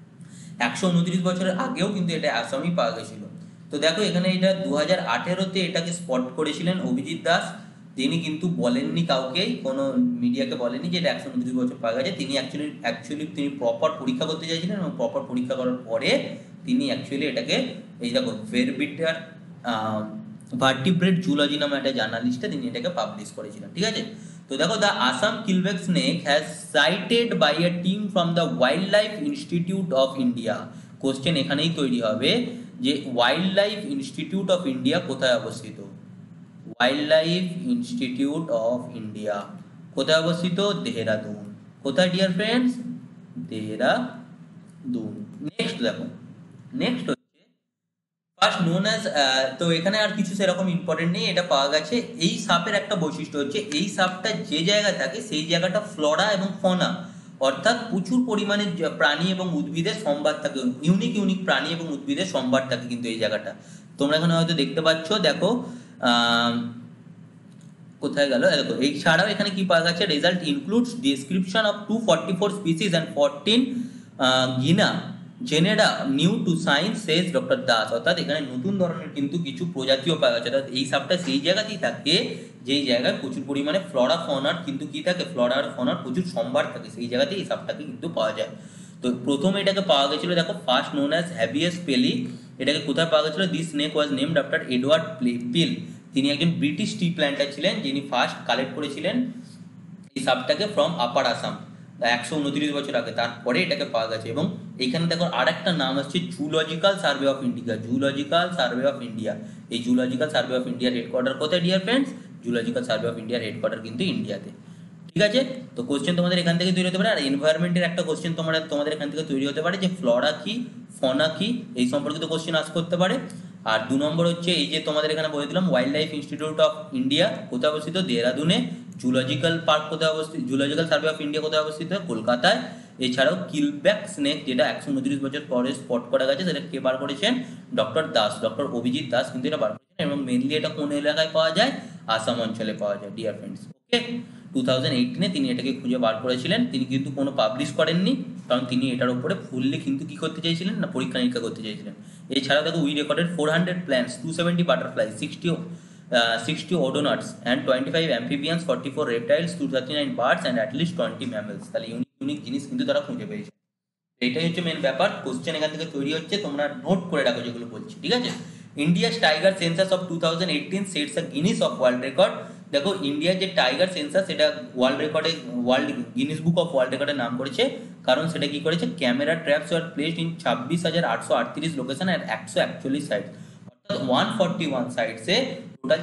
129 বছরের আগেও কিন্তু এটা আসামেই পাওয়া গেছিল। তো দেখো, এখানে এটা 2018-তে এটাকে স্পট করেছিলেন অভিজিৎ দাস, তিনি কিন্তু বলেননি কাউকে, কোনো মিডিয়াকে বলেননি যে এটা 129 বছর পাওয়া গেছে। তিনি অ্যাকচুয়ালি তিনি প্রপার পরীক্ষা করতে চাইছিলেন, এবং প্রপার পরীক্ষা করার পরে তিনি অ্যাকচুয়ালি এটাকে, এই দেখো, ভেরবিটার ভার্টিব্রেট জুলজি নামে একটা জার্নালিস্টে তিনি এটাকে পাবলিশ করেছিলেন, ঠিক আছে? তো দেখো, the Assam keelback snake has sighted by a team from the wildlife institute of India question এখানেই তৈরি হবে যে wildlife institute of India কোথায় অবস্থিত। Wildlife institute of India কোথায় অবস্থিত? দেহরাদুন। কোথায় ডিয়ার ফ্রেন্ডস? দেহরাদুন। নেক্সট দেখো, নেক্সট হচ্ছে ফার্স্ট নোন অ্যাজ, তো এখানে আর কিছু সেরকম ইম্পর্টেন্ট নেই, এটা পাওয়া গেছে। এই সাপের একটা বৈশিষ্ট্য হচ্ছে এই সাপটা যে জায়গায় থাকে সেই জায়গাটা ফ্লোরা এবং ফনা, অর্থাৎ প্রচুর পরিমাণে প্রাণী এবং উদ্ভিদের সম্ভার থাকে, ইউনিক ইউনিক প্রাণী এবং উদ্ভিদের সম্ভার থাকে কিন্তু এই জায়গাটা। তোমরা এখানে হয়তো দেখতে পাচ্ছ, দেখো কোথায় গেল, দেখো এই ছাড়াও এখানে কি পাওয়া গেছে, result includes description of 244 species and 14 গিনা genera new to science says doctor Das, অর্থাৎ এখানে নতুন ধরনের কিন্তু কিছু প্রজাতিও পাওয়া গেছে। অর্থাৎ এই সাপটা সেই জায়গাতেই থাকে যেই জায়গায় প্রচুর পরিমাণে ফ্লোরা ফনার কিন্তু কি থাকে, ফ্লোরা আর ফনার প্রচুর সম্ভার থাকে, সেই জায়গাতেই এই সাপটাকে কিন্তু পাওয়া যায়। তো প্রথমে এটাকে পাওয়া গেছিল, দেখো ফার্স্ট নোন অ্যাজ হ্যাবিয়াস পেলি, এটাকে কোথায় পাওয়া গেছিল? This snake was named after Edward Peel, তিনি একজন ব্রিটিশ টি প্ল্যান্টার ছিলেন যিনি ফার্স্ট কালেক্ট করেছিলেন এই সাপটাকে ফ্রম আপার আসাম 129 বছর আগে, তারপরে এটাকে পাওয়া গেছে। এবং এখানে দেখো আর একটা নাম আসছে zoological survey of India, zoological survey of India. এই জুলজিক্যাল সার্ভে অফ ইন্ডিয়ার হেডকোয়ার্টার কোথায় dear friends? Zoological survey of ইন্ডিয়ার হেডকোয়ার্টার কিন্তু ইন্ডিয়াতে। ঠিক আছে, তো কোশ্চেন তোমাদের এখান থেকে তৈরি হতে পারে। আর এনভায়রনমেন্টের একটা কোশ্চেন তোমাদের এখান থেকে তৈরি হতে পারে যে ফ্লোরা কি ফনা কি এই সম্পর্কিত কোশ্চেন আস করতে পারে। আর 2 নম্বর হচ্ছে এই যে তোমাদের এখানে বলে দিলাম wildlife institute of India কোথায় অবস্থিত? দেহরাদুনে। জুলজিক্যাল পার্ক কোথায় অবস্থিত? জুলজিক্যাল সার্ভে অফ ইন্ডিয়া কোথায় অবস্থিত? কলকাতায়। এছাড়াও কিলব্যাক স্নেক যেটা 129 বছর পরে স্পট করা গেছে সেটা কে বার করেছেন? ডক্টর দাস, ডক্টর অভিজিৎ দাস কিন্তু এটা বার করেছেন। এবং মেনলি এটা কোন এলাকায় পাওয়া যায়? আসাম অঞ্চলে পাওয়া যায় ডিয়ার ফ্রেন্ডস। ওকে, 2018-এ তিনি এটাকে খুঁজে বার করেছিলেন। তিনি কিন্তু কোনো পাবলিশ করেননি, কারণ তিনি এটার উপরে ফুললি কিন্তু কি করতে চাইছিলেন না পরীক্ষা নিরীক্ষা করতে চাইছিলেন। এছাড়াও দেখো we recorded 400 plants, 270 butterflies, 60 odonauts and 25 amphibians, 44 reptiles, 239 birds and at least 20 mammals। তাহলে ইউনিক ইউনিক জিনিস কিন্তু তারা খুঁজে পেয়েছে। এটাই হচ্ছে মেন ব্যাপার। কোশ্চেন এখান থেকে তৈরি হচ্ছে, তোমরা নোট করে রাখো যেগুলো বলছি, ঠিক আছে। India's tiger census of 2018 sets a Guinness of world record. দেখো ইন্ডিয়ার যে টাইগার সেন্সাস সেটা world Guinness book of world রেকর্ডের নাম করেছে, কারণ সেটা কি করেছে, camera traps are placed in 26,838 location আর 141 সাইট, অর্থাৎ 141 সাইটসে টোটাল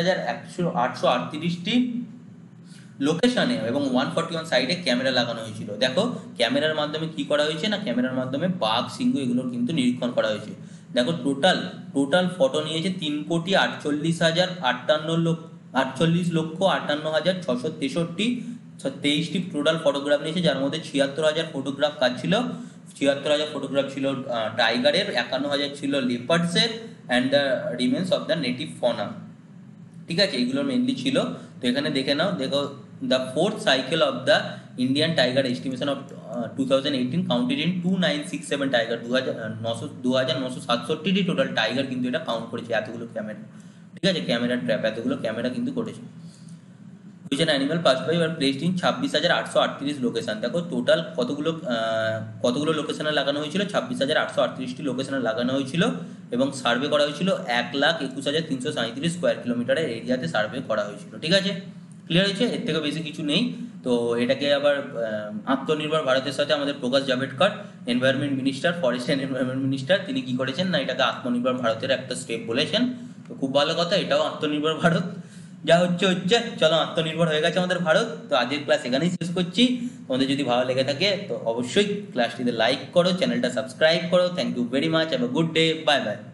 26,838টি লোকেশনে এবং 141 সাইডে ক্যামেরা লাগানো হয়েছিল। দেখো ক্যামেরার মাধ্যমে কি করা হয়েছে না, ক্যামেরার মাধ্যমে বাঘ সিংহ এগুলো কিন্তু নিরীক্ষণ করা হয়েছে। দেখো টোটাল ফটো নিয়েছে 3,48,653,663 23টি টোটাল ফটোগ্রাফ নিয়েছে, যার মধ্যে 76,000 ফটোগ্রাফ কাজ ছিল। 76,000 ফটোগ্রাফ ছিল টাইগারের, 51,000 ছিল লেপার্ডসের and the remains of the native fauna. ঠিক আছে, এইগুলো মেনলি ছিল। তো এখানে দেখে নাও, দেখো the fourth cycle of the Indian tiger estimation of 2018 counted in 2967 tiger, 2,967টি টোটাল টাইগার কিন্তু এটা কাউন্ট করেছে, এতগুলো ক্যামেরা। ঠিক আছে, ক্যামেরা ট্র্যাপ এতগুলো ক্যামেরা কিন্তু করেছে। which an animal passed by were placed in 26,838 location. দেখো টোটাল কতগুলো লোকেশনে লাগানো হয়েছিল, 26,838টি লোকেশনে লাগানো হয়েছিল এবং সার্ভে করা হয়েছিল 1,21,337 স্কোয়ার কিলোমিটারের এরিয়াতে সার্ভে করা হয়েছিল। ঠিক আছে, ক্লিয়ার হয়েছে, এর থেকে বেশি কিছু নেই। তো এটাকে আবার আত্মনির্ভর ভারতের সাথে আমাদের Prakash Javadekar, environment minister, forest and environment minister, তিনি কি করেছেন না এটাকে আত্মনির্ভর ভারতের একটা স্টেপ বলেছেন। তো খুব ভালো কথা, এটাও আত্মনির্ভর ভারত। যা হচ্ছে চলো, আত্মনির্ভর হয়ে গেছে আমাদের ভারত। তো আজকের ক্লাস এখানেই শেষ করছি। তোমাদের যদি ভালো লেগে থাকে তো অবশ্যই ক্লাসটিতে লাইক করো, চ্যানেলটা সাবস্ক্রাইব করো। Thank you very much, have a good day, bye by.